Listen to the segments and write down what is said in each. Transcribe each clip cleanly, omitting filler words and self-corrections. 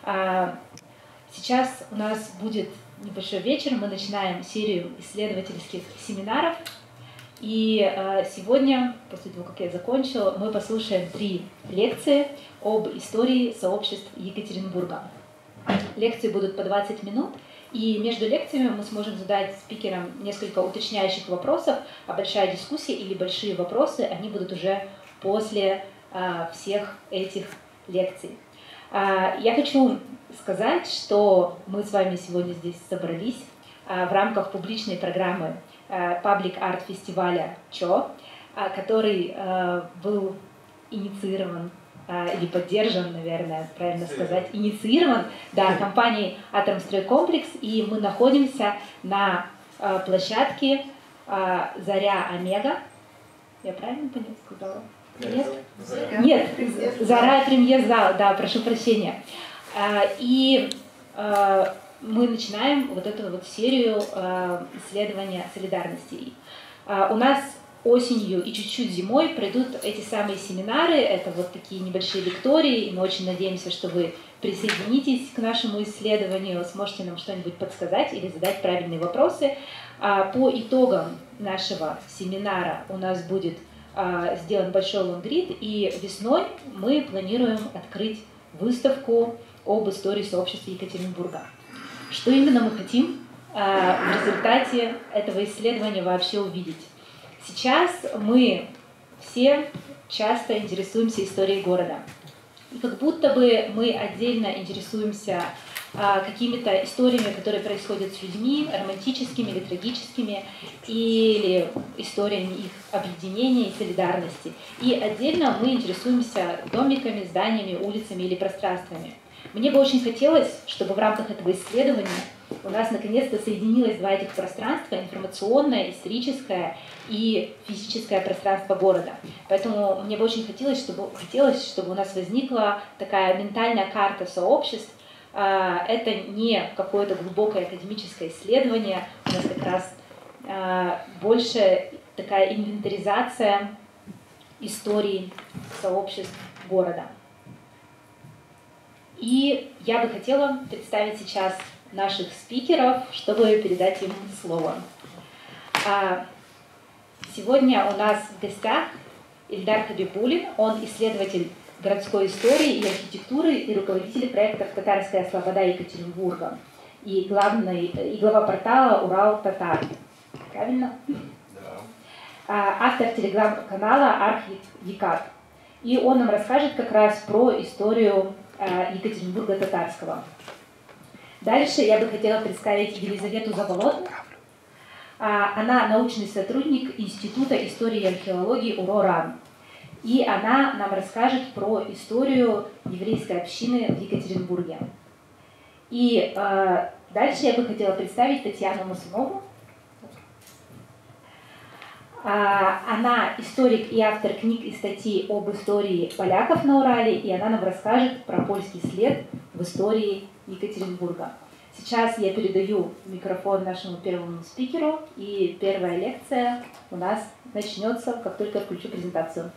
Сейчас у нас будет небольшой вечер, мы начинаем серию исследовательских семинаров. И сегодня, после того, как я закончила, мы послушаем 3 лекции об истории сообществ Екатеринбурга. Лекции будут по 20 минут, и между лекциями мы сможем задать спикерам несколько уточняющих вопросов, а большая дискуссия или большие вопросы, они будут уже после всех этих лекций. Я хочу сказать, что мы с вами сегодня здесь собрались в рамках публичной программы Public Art фестиваля ЧО, который был инициирован или поддержан, наверное, правильно сказать, инициирован, да, компанией «Атомстройкомплекс», и мы находимся на площадке «Заря Омега». Я правильно сказала? Нет? Нет, «Заря Премьер-зал», да, прошу прощения. И мы начинаем вот эту вот серию исследования солидарности. У нас осенью и чуть-чуть зимой пройдут эти самые семинары, это вот такие небольшие лектории, и мы очень надеемся, что вы присоединитесь к нашему исследованию, сможете нам что-нибудь подсказать или задать правильные вопросы. По итогам нашего семинара у нас будет сделан большой лонгрид, и весной мы планируем открыть выставку об истории сообщества Екатеринбурга. Что именно мы хотим в результате этого исследования вообще увидеть? Сейчас мы все часто интересуемся историей города. И как будто бы мы отдельно интересуемся какими-то историями, которые происходят с людьми, романтическими или трагическими, или историями их объединения и солидарности. И отдельно мы интересуемся домиками, зданиями, улицами или пространствами. Мне бы очень хотелось, чтобы в рамках этого исследования у нас наконец-то соединилось 2 этих пространства: информационное, историческое и физическое пространство города. Поэтому мне бы очень хотелось, чтобы у нас возникла такая ментальная карта сообществ. Это не какое-то глубокое академическое исследование, у нас как раз больше такая инвентаризация истории сообществ города. И я бы хотела представить сейчас наших спикеров, чтобы передать им слово. Сегодня у нас в гостях Ильдар Хабибулин, он исследователь городской истории и архитектуры и руководитель проектов «Татарская слобода Екатеринбурга» и глава портала «Урал-Татар». Правильно? Да. Автор телеграм-канала «Арх-Екат». И он нам расскажет как раз про историю Екатеринбурга татарского. Дальше я бы хотела представить Елизавету Заболотную. Она научный сотрудник Института истории и археологии УРО-РАН. И она нам расскажет про историю еврейской общины в Екатеринбурге. И дальше я бы хотела представить Татьяну Мусунову. Она историк и автор книг и статей об истории поляков на Урале, и она нам расскажет про польский след в истории Екатеринбурга. Сейчас я передаю микрофон нашему первому спикеру, и первая лекция у нас начнется, как только я включу презентацию.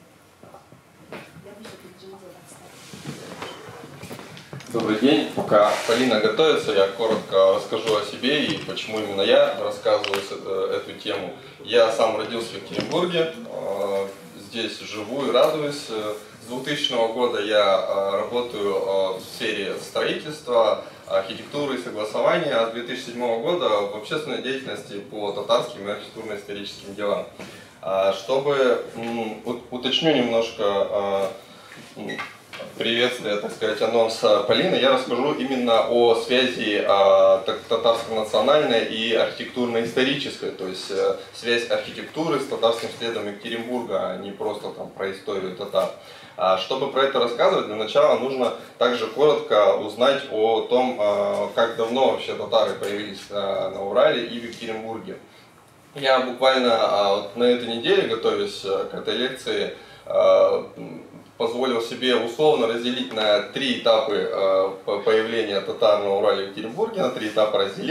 Добрый день. Пока Полина готовится, я коротко расскажу о себе и почему именно я рассказываю эту тему. Я сам родился в Екатеринбурге, здесь живу и радуюсь. С 2000 года я работаю в сфере строительства, архитектуры и согласования, а с 2007 года в общественной деятельности по татарским и архитектурно-историческим делам. Чтобы уточню немножко приветствие, так сказать, анонса Полины, я расскажу именно о связи татарско-национальной и архитектурно-исторической, то есть связь архитектуры с татарским следом Екатеринбурга, а не просто там про историю татар. Чтобы про это рассказывать, для начала нужно также коротко узнать о том, как давно вообще татары появились на Урале и в Екатеринбурге. Я буквально на этой неделе, готовясь к этой лекции, позволил себе условно разделить на 3 этапы появления татар на Урале и Екатеринбурге, на 3 этапа разделил.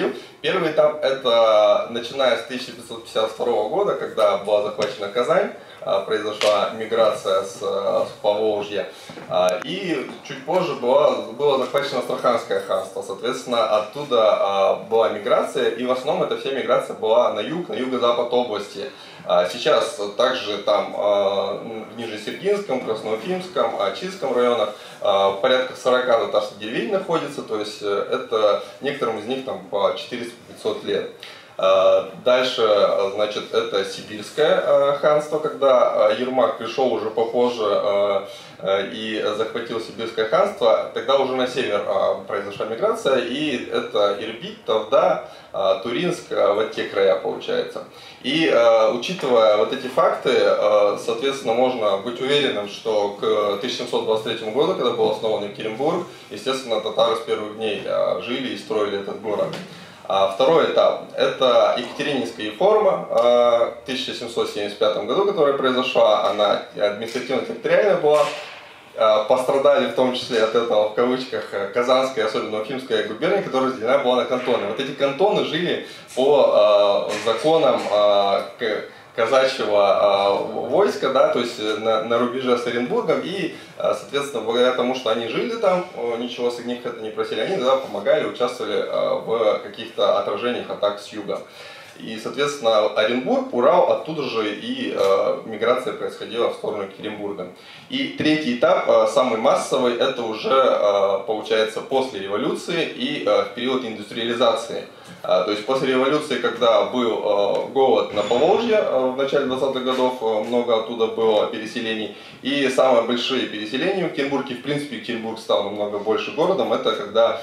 Первый этап – это начиная с 1552 года, когда была захвачена Казань, произошла миграция с Поволжья, и чуть позже было захвачено Астраханское ханство. Соответственно, оттуда была миграция, и в основном эта вся миграция была на юг, на юго-запад области. Сейчас также там в Нижнесергинском, Красноуфимском, Чистском районах порядка 40 татарских деревень находится, то есть это некоторым из них там по 400-500 лет. Дальше, значит, это Сибирское ханство, когда Ермак пришел уже попозже и захватил Сибирское ханство, тогда уже на север произошла миграция, и это Ирбит, Тавда, Туринск, вот те края получается. И учитывая вот эти факты, соответственно, можно быть уверенным, что к 1723 году, когда был основан Екатеринбург, естественно, татары с первых дней жили и строили этот город. Второй этап – это Екатерининская реформа в 1775 году, которая произошла, она административно-территориальная была. Пострадали в том числе от этого, в кавычках, Казанская, особенно Уфимская губерния, которая разделена была на кантоны. Вот эти кантоны жили по законам казачьего войска, да, то есть на рубеже с Оренбургом, и, соответственно, благодаря тому, что они жили там, ничего с них это не просили, они тогда помогали, участвовали в каких-то отражениях атак с юга. И, соответственно, Оренбург, Урал, оттуда же и миграция происходила в сторону Екатеринбурга. И третий этап, самый массовый, это уже получается после революции и в период индустриализации. То есть после революции, когда был голод на Поволжье в начале 20-х годов, много оттуда было переселений. И самые большие переселения в Екатеринбурге, в принципе, Екатеринбург стал намного больше городом, это когда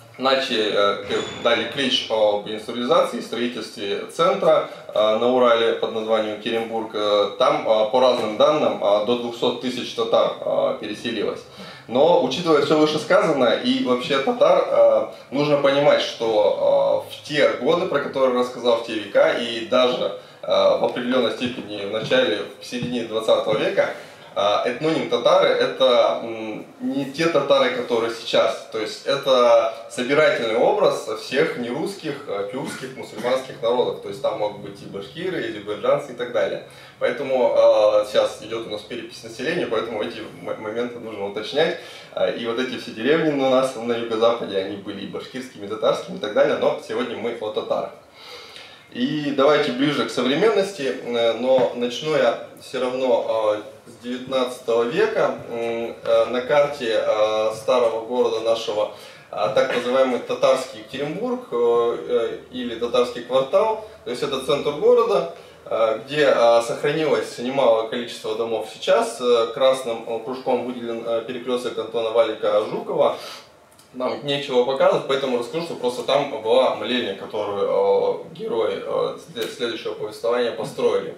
дали клич об индустриализации и строительстве центра на Урале под названием Екатеринбург. Там, по разным данным, до 200 тысяч татар переселилось. Но, учитывая все вышесказанное, и вообще татар, нужно понимать, что в те годы, про которые рассказал, в те века, и даже в определенной степени в начале, в середине 20 века, этноним татары – это не те татары, которые сейчас. То есть это собирательный образ всех нерусских, тюркских, мусульманских народов. То есть там могут быть и башкиры, и азербайджанцы и так далее. Поэтому сейчас идет у нас перепись населения, поэтому эти моменты нужно уточнять. И вот эти все деревни у нас на юго-западе, они были и башкирскими, и татарскими и так далее, но сегодня мы о татарах. И давайте ближе к современности, но начну я все равно с 19 века. На карте старого города нашего, так называемый татарский Екатеринбург или татарский квартал, то есть это центр города, где сохранилось немалое количество домов сейчас. Красным кружком выделен перекресток Антона Валика Жукова. Нам нечего показывать, поэтому расскажу, что просто там была молельня, которую герои следующего повествования построили.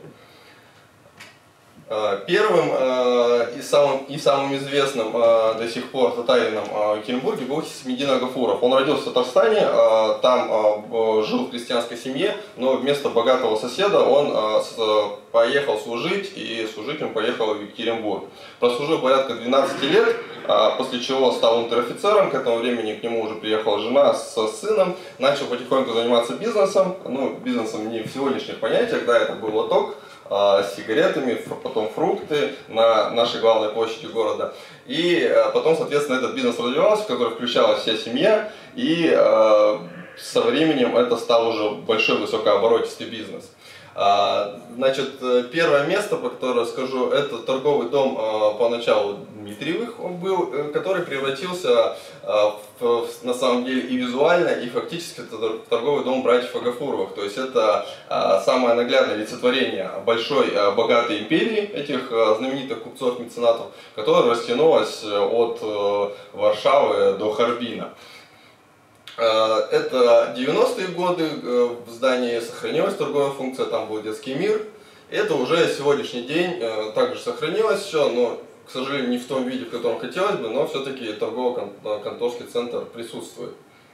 Первым и самым известным до сих пор татарином в Екатеринбурге был Хисамиддин Агафуров. Он родился в Татарстане, там жил в крестьянской семье, но вместо богатого соседа он поехал служить, и служить он поехал в Екатеринбург. Прослужил порядка 12 лет, после чего стал унтер-офицером. К этому времени к нему уже приехала жена со сыном, начал потихоньку заниматься бизнесом, ну, бизнесом не в сегодняшних понятиях, да, это был лоток с сигаретами, потом фрукты на нашей главной площади города. И потом, соответственно, этот бизнес развивался, в который включалась вся семья, и со временем это стал уже большой высокооборотистый бизнес. Значит, первое место, по которому расскажу, это торговый дом поначалу Дмитриевых он был, который превратился на самом деле и визуально, и фактически это торговый дом братьев Агафуровых. То есть это самое наглядное олицетворение большой богатой империи этих знаменитых купцов-меценатов, которая растянулась от Варшавы до Харбина. Это 90-е годы, в здании сохранилась торговая функция, там был детский мир. Это уже сегодняшний день также сохранилось все, но, к сожалению, не в том виде, в котором хотелось бы, но все-таки торгово-конторский центр присутствует.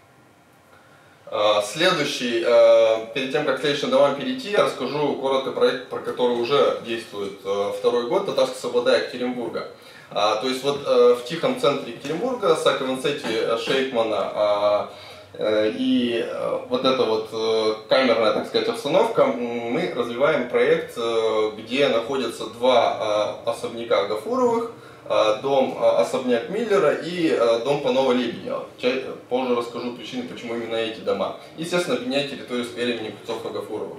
Следующий, перед тем, как к следующим домам перейти, я расскажу коротко проект, про который уже действует второй год, Татарская Слобода Екатеринбурга. То есть вот в тихом центре Екатеринбурга, Саковенцети Шейкмана И вот эта вот камерная, так сказать, обстановка, мы развиваем проект, где находятся два особняка Гафуровых, дом-особняк Миллера и дом Панова-Лебедева. Позже расскажу причины, почему именно эти дома. Естественно, объединяет территорию с временем купцов Гафуровых.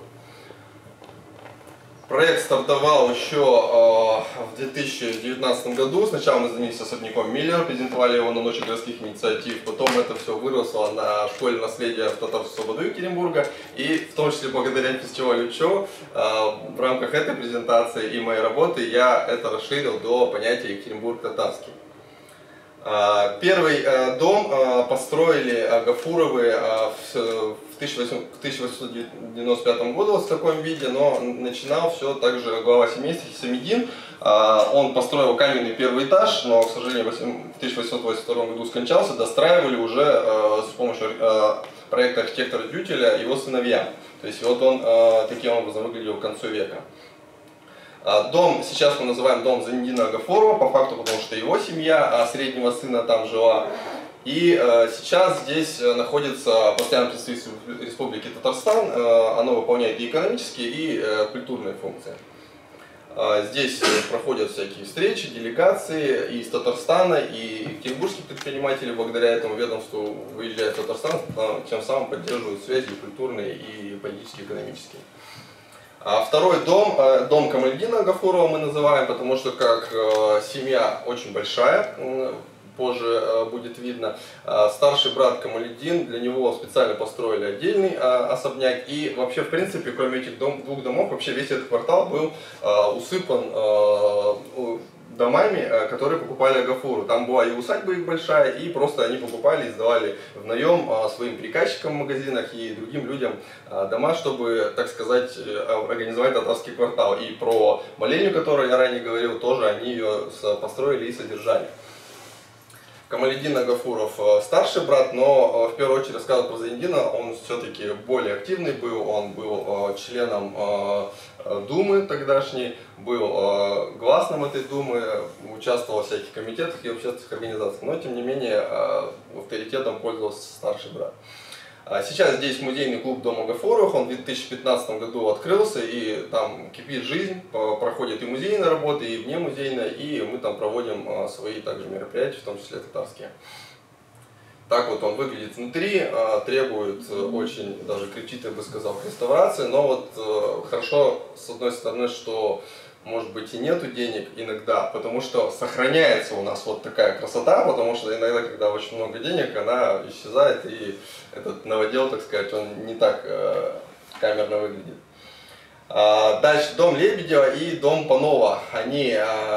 Проект стартовал еще в 2019 году. Сначала мы занялись особняком Миллера, презентовали его на Ночи городских инициатив. Потом это все выросло на школе наследия в Татарскую Слободу Екатеринбурга. И в том числе благодаря фестивалю ЧО в рамках этой презентации и моей работы я это расширил до понятия Екатеринбург татарский. Первый дом построили Гафуровы в 1895 году в таком виде, но начинал все также глава семейства Хисамиддин. Он построил каменный первый этаж, но, к сожалению, в 1882 году скончался. Достраивали уже с помощью проекта архитектора Дютеля его сыновья. То есть вот он таким образом выглядел к концу века. Дом сейчас мы называем дом Зайниддина Гафурова, по факту, потому что его семья среднего сына там жила. И сейчас здесь находится постоянное представительство Республики Татарстан. Оно выполняет и экономические, и культурные функции. Здесь проходят всякие встречи, делегации и из Татарстана, и екатеринбургские предприниматели благодаря этому ведомству выезжают в Татарстан, тем самым поддерживают связи культурные, и политические, и экономические. Второй дом, дом Камальдина Гафурова мы называем, потому что как семья очень большая, позже будет видно. Старший брат Камалиддин, для него специально построили отдельный особняк. И вообще, в принципе, кроме этих двух домов, вообще весь этот квартал был усыпан домами, которые покупали Гафуру. Там была и усадьба их большая, и просто они покупали и сдавали в наем своим приказчикам в магазинах и другим людям дома, чтобы, так сказать, организовать татарский квартал. И про молельню, которую я ранее говорил, тоже они ее построили и содержали. Камалиддин Гафуров старший брат, но в первую очередь рассказывать про Зайниддина, он все-таки более активный был, он был членом Думы тогдашней, был гласным этой Думы, участвовал в всяких комитетах и общественных организациях, но тем не менее авторитетом пользовался старший брат. Сейчас здесь музейный клуб Дома Гафуровых, он в 2015 году открылся, и там кипит жизнь, проходит и музейная работа, и внемузейная, и мы там проводим свои также мероприятия, в том числе татарские. Так вот он выглядит внутри, требует очень, даже кричит, я бы сказал, реставрации, но вот хорошо с одной стороны, что может быть и нету денег иногда, потому что сохраняется у нас вот такая красота, потому что иногда, когда очень много денег, она исчезает, и этот новодел, так сказать, он не так камерно выглядит. Дальше дом Лебедева и дом Панова, они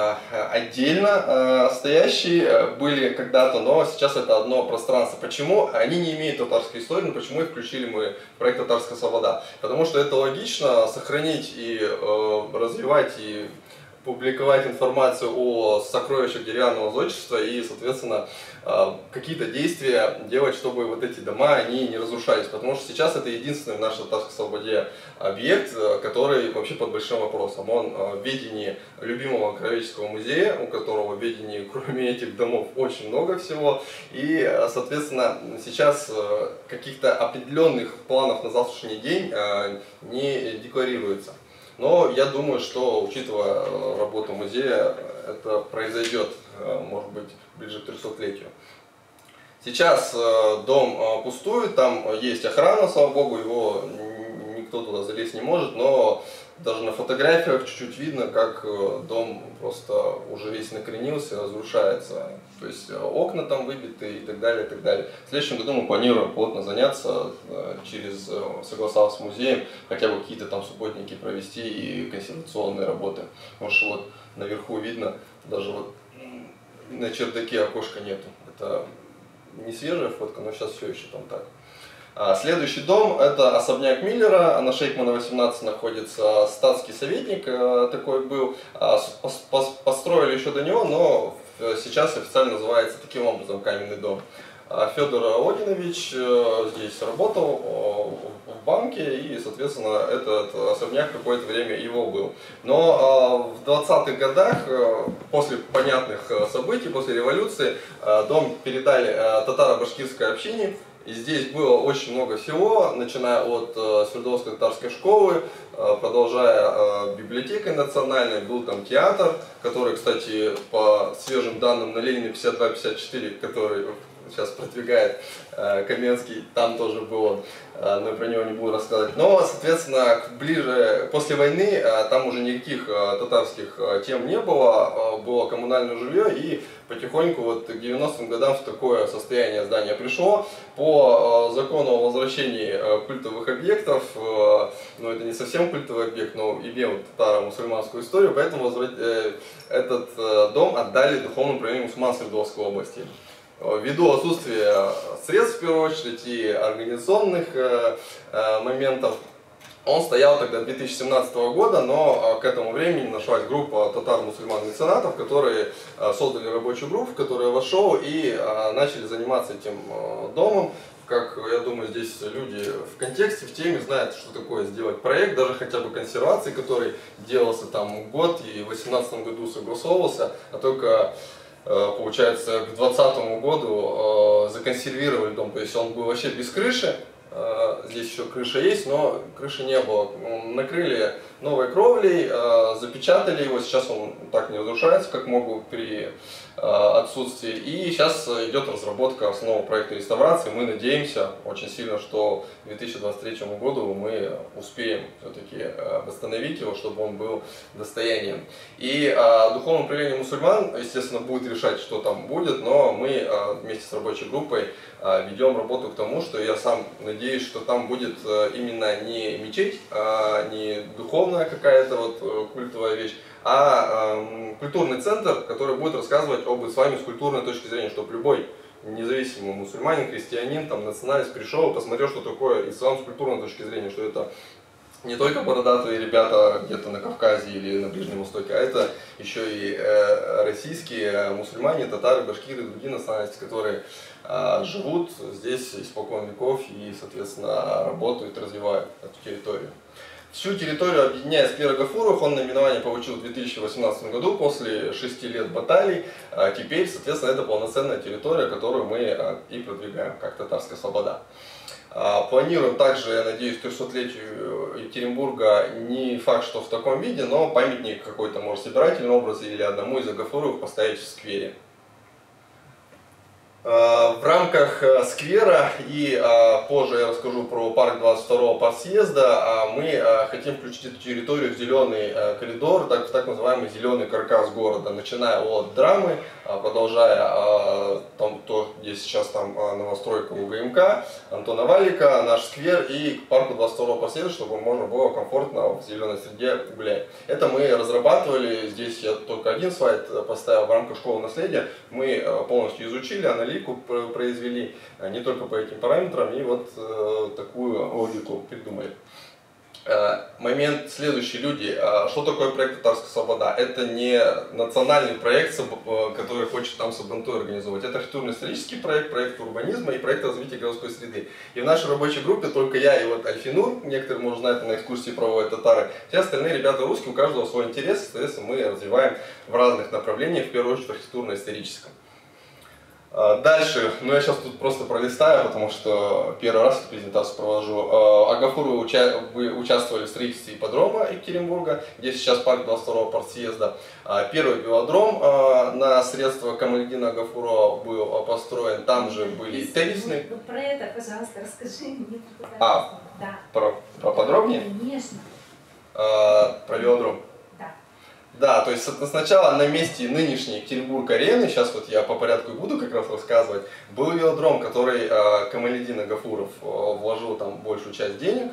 отдельно стоящие были когда-то, но сейчас это одно пространство. Почему? Они не имеют татарской истории, но почему их включили мы в проект «Татарская Слобода»? Потому что это логично сохранить и развивать, и публиковать информацию о сокровищах деревянного зодчества и, соответственно, какие-то действия делать, чтобы вот эти дома они не разрушались. Потому что сейчас это единственный в нашей Татарской Слободе объект, который вообще под большим вопросом. Он в ведении любимого Краеведческого музея, у которого в ведении, кроме этих домов, очень много всего. И, соответственно, сейчас каких-то определенных планов на завтрашний день не декларируется. Но я думаю, что, учитывая работу музея, это произойдет, может быть, ближе к 300-летию. Сейчас дом пустует, там есть охрана, слава богу, его никто туда залезть не может, но даже на фотографиях чуть-чуть видно, как дом просто уже весь накренился, разрушается. То есть окна там выбиты и так далее, и так далее. В следующем году мы планируем плотно заняться, согласоваться с музеем, хотя бы какие-то там субботники провести и консервационные работы. Потому что вот наверху видно, даже вот на чердаке окошка нету. Это не свежая фотка, но сейчас все еще там так. Следующий дом — это особняк Миллера, на Шейхмана 18 находится статский советник, такой был, построили еще до него, но сейчас официально называется таким образом каменный дом. Федор Одинович здесь работал в банке, и, соответственно, этот особняк какое-то время его был. Но в 20-х годах, после понятных событий, после революции, дом передали татаро-башкирской общине, И здесь было очень много всего, начиная от Свердловской татарской школы, продолжая библиотекой национальной, был там театр, который, кстати, по свежим данным на Ленина 52-54, который сейчас продвигает Каменский, там тоже был, но я про него не буду рассказывать. Но, соответственно, ближе, после войны, там уже никаких татарских тем не было, было коммунальное жилье, и потихоньку вот к 90-м годам в такое состояние здание пришло. По закону о возвращении культовых объектов, ну это не совсем культовый объект, но имел татаро-мусульманскую историю, поэтому этот дом отдали Духовному управлению мусульман Свердловской области. Ввиду отсутствия средств, в первую очередь, и организационных моментов, он стоял тогда 2017 года, но к этому времени нашлась группа татар-мусульман-меценатов, которые создали рабочую группу, в которую я вошел, и начали заниматься этим домом. Как, я думаю, здесь люди в контексте, в теме знают, что такое сделать проект, даже хотя бы консервации, который делался там год и в 2018 году согласовывался, а только... Получается, к 2020 году законсервировали дом, то есть он был вообще без крыши, здесь еще крыша есть, но крыши не было. Накрыли новой кровлей, запечатали его, сейчас он так не разрушается, как могут при отсутствии. И сейчас идет разработка основного проекта реставрации. Мы надеемся очень сильно, что к 2023 году мы успеем все-таки восстановить его, чтобы он был достоянием. И Духовное управление мусульман, естественно, будет решать, что там будет, но мы вместе с рабочей группой ведем работу к тому, что я сам надеюсь, что там будет именно не мечеть, не духовная какая-то вот культовая вещь, а культурный центр, который будет рассказывать об исламе с культурной точки зрения, чтобы любой независимый мусульманин, христианин, там, националист пришел и посмотрел, что такое ислам с культурной точки зрения, что это не только бородатые ребята где-то на Кавказе или на Ближнем Востоке, а это еще и российские мусульмане, татары, башкиры, другие национальности, которые живут здесь испокон веков и, соответственно, работают, развивают эту территорию. Всю территорию объединяет Сквер Гафуров, он наименование получил в 2018 году после 6 лет баталий. Теперь, соответственно, это полноценная территория, которую мы и продвигаем, как Татарская Слобода. Планируем также, я надеюсь, 300-летию Екатеринбурга, не факт, что в таком виде, но памятник какой-то, может, собирательный образ или одному из Агафуровых поставить в сквере. В рамках сквера и позже я расскажу про парк 22-го партсъезда, мы хотим включить эту территорию в зеленый коридор, в так называемый зеленый каркас города, начиная от Драмы, продолжая там, где сейчас там новостройка УГМК, Антона Валика, наш сквер и к парку 22-го партсъезда, чтобы можно было комфортно в зеленой среде гулять. Это мы разрабатывали, здесь я только один слайд поставил в рамках школы наследия, мы полностью изучили, аналитику произвели не только по этим параметрам, и вот такую логику придумали. Момент следующий, люди. Что такое проект Татарская Слобода? Это не национальный проект, который хочет там Сабантуй организовывать. Это архитектурно-исторический проект, проект урбанизма и проект развития городской среды. И в нашей рабочей группе только я и вот Альфинур, некоторые, может, знают, на экскурсии проводят татары. Все остальные ребята русские, у каждого свой интерес, соответственно, мы развиваем в разных направлениях, в первую очередь в архитектурно-историческом. Дальше, ну я сейчас тут просто пролистаю, потому что первый раз эту презентацию провожу. Агафуровы участвовали в строительстве ипподрома Екатеринбурга, где сейчас парк 22-го партсъезда. Первый велодром на средства Камалетдина Агафурова был построен, там же были теннисные. Ну, про это, пожалуйста, расскажи мне. Да. Про подробнее? Конечно. Про велодром. Да, то есть сначала на месте нынешней Екатеринбург-арены, сейчас вот я по порядку и буду как раз рассказывать, был велодром, который Камалетдин Агафуров вложил там большую часть денег,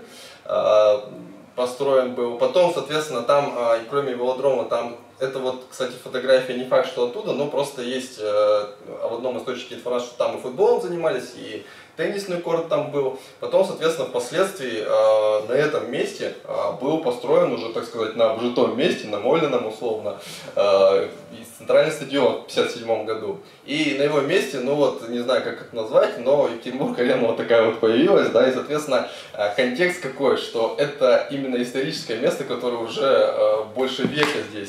построен был. Потом, соответственно, там, кроме велодрома, там, это вот, кстати, фотография не факт, что оттуда, но просто есть в одном источнике информация, что там и футболом занимались, и теннисный корт там был. Потом, соответственно, впоследствии на этом месте был построен уже, так сказать, на обжитом месте, намоленном условно, центральный стадион в 1957 году. И на его месте, ну вот, не знаю, как это назвать, но Екатеринбург-арена вот такая вот появилась, да, и, соответственно, контекст какой, что это именно историческое место, которое уже больше века здесь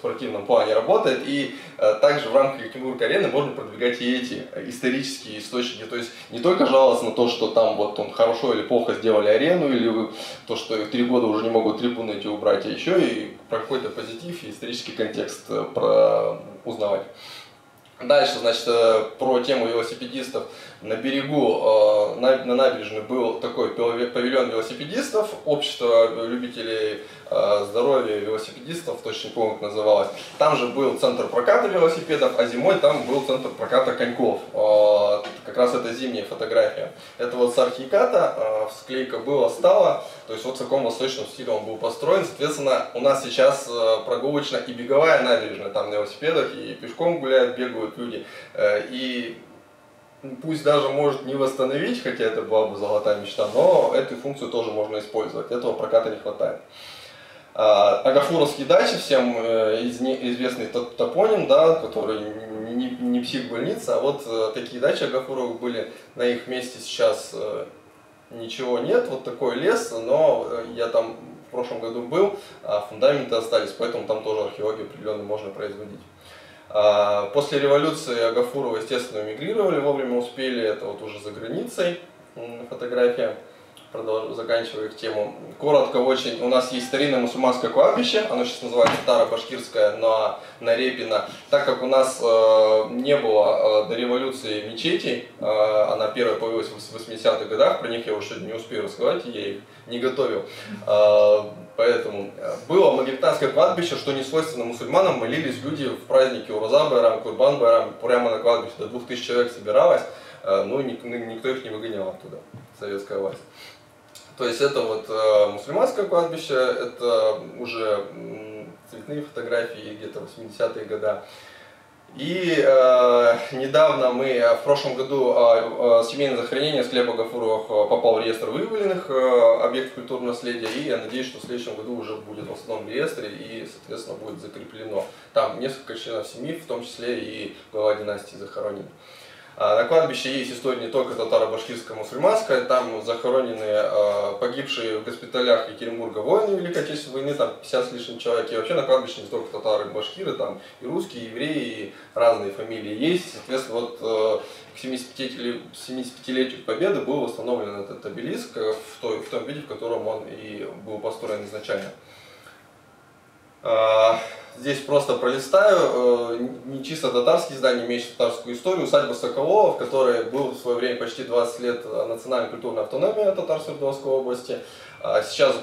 спортивном плане работает, и также в рамках Екатеринбург-арены можно продвигать и эти исторические источники, то есть не только жаловаться на то, что там вот он хорошо или плохо сделали арену, или то, что 3 года уже не могут трибуны эти убрать, а еще и про какой-то позитив и исторический контекст узнавать. Дальше, значит, про тему велосипедистов. На берегу, на набережной был такой павильон велосипедистов, общество любителей здоровья велосипедистов, точно не помню, как называлось. Там же был центр проката велосипедов, а зимой там был центр проката коньков. Как раз это зимняя фотография. Это вот с архиката, склейка была, стала. То есть вот в таком восточном стиле он был построен. Соответственно, у нас сейчас прогулочная и беговая набережная. Там на велосипедах и пешком гуляют, бегают люди. И пусть даже может не восстановить, хотя это была бы золотая мечта, но эту функцию тоже можно использовать. Этого проката не хватает. Агафуровские дачи, всем известный топоним, да, который не психбольница, а вот такие дачи Агафуровых были, на их месте сейчас ничего нет, вот такой лес, но я там в прошлом году был, а фундаменты остались, поэтому там тоже археологию определенно можно производить. После революции Агафуровы, естественно, эмигрировали, вовремя успели, это вот уже за границей фотография. Заканчивая их тему. Коротко очень, у нас есть старинное мусульманское кладбище, оно сейчас называется Таро-Башкирское на Репино. Так как у нас не было до революции мечетей, она первая появилась в 80-х годах, про них я уже сегодня не успею рассказать, я их не готовил. Поэтому было магометанское кладбище, что не свойственно мусульманам, молились люди в празднике Уроза-Байрам, Курбан-Байрам, прямо на кладбище, до 2000 человек собиралось, но никто их не выгонял оттуда, советская власть. То есть это вот мусульманское кладбище, это уже цветные фотографии где-то 80-е годы. И недавно мы, в прошлом году, семейное захоронение склепа Агафуровых попал в реестр выявленных объектов культурного наследия, и я надеюсь, что в следующем году уже будет в основном реестре и, соответственно, будет закреплено. Там несколько членов семьи, в том числе и глава династии захоронен. На кладбище есть история не только татаро-башкирская, мусульманская, там захоронены погибшие в госпиталях Екатеринбурга воины Великой Отечественной войны, там 50 с лишним человек, и вообще на кладбище не только татары и башкиры, там и русские, и евреи, и разные фамилии есть. Соответственно, вот к 75-летию Победы был восстановлен этот обелиск в том виде, в котором он и был построен изначально. Здесь просто пролистаю, не чисто татарские здания, имеющие татарскую историю. Усадьба Соколова, в которой был в свое время почти 20 лет национальная культурная автономия Татарско-Свердловской области. Сейчас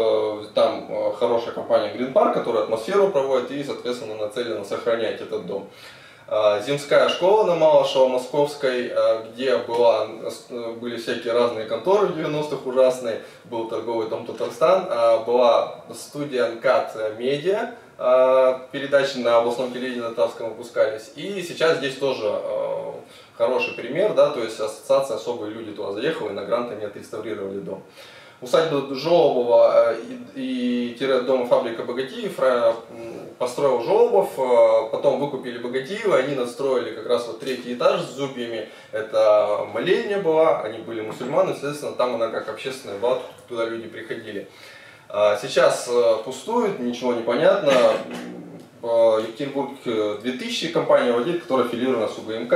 там хорошая компания Green Park, которая атмосферу проводит и, соответственно, нацелена сохранять этот дом. Земская школа на Малышево-Московской, где были всякие разные конторы в 90-х ужасные, был торговый дом Татарстан, была студия НКАТ Медиа, передачи на областном телевидении татарском выпускались, и сейчас здесь тоже хороший пример, да, то есть ассоциация «Особые люди» туда заехала и на грантами отреставрировали дом. Усадьбу Жолобова и дома фабрика Богатиев построил Жолобов, потом выкупили Богатиева, они настроили как раз вот 3-й этаж с зубьями, это молельня была, они были мусульманы, соответственно, там она как общественная была, туда люди приходили. Сейчас пустует, ничего не понятно. Екатеринбург 2000 компания владеет, которая аффилирована с УГМК.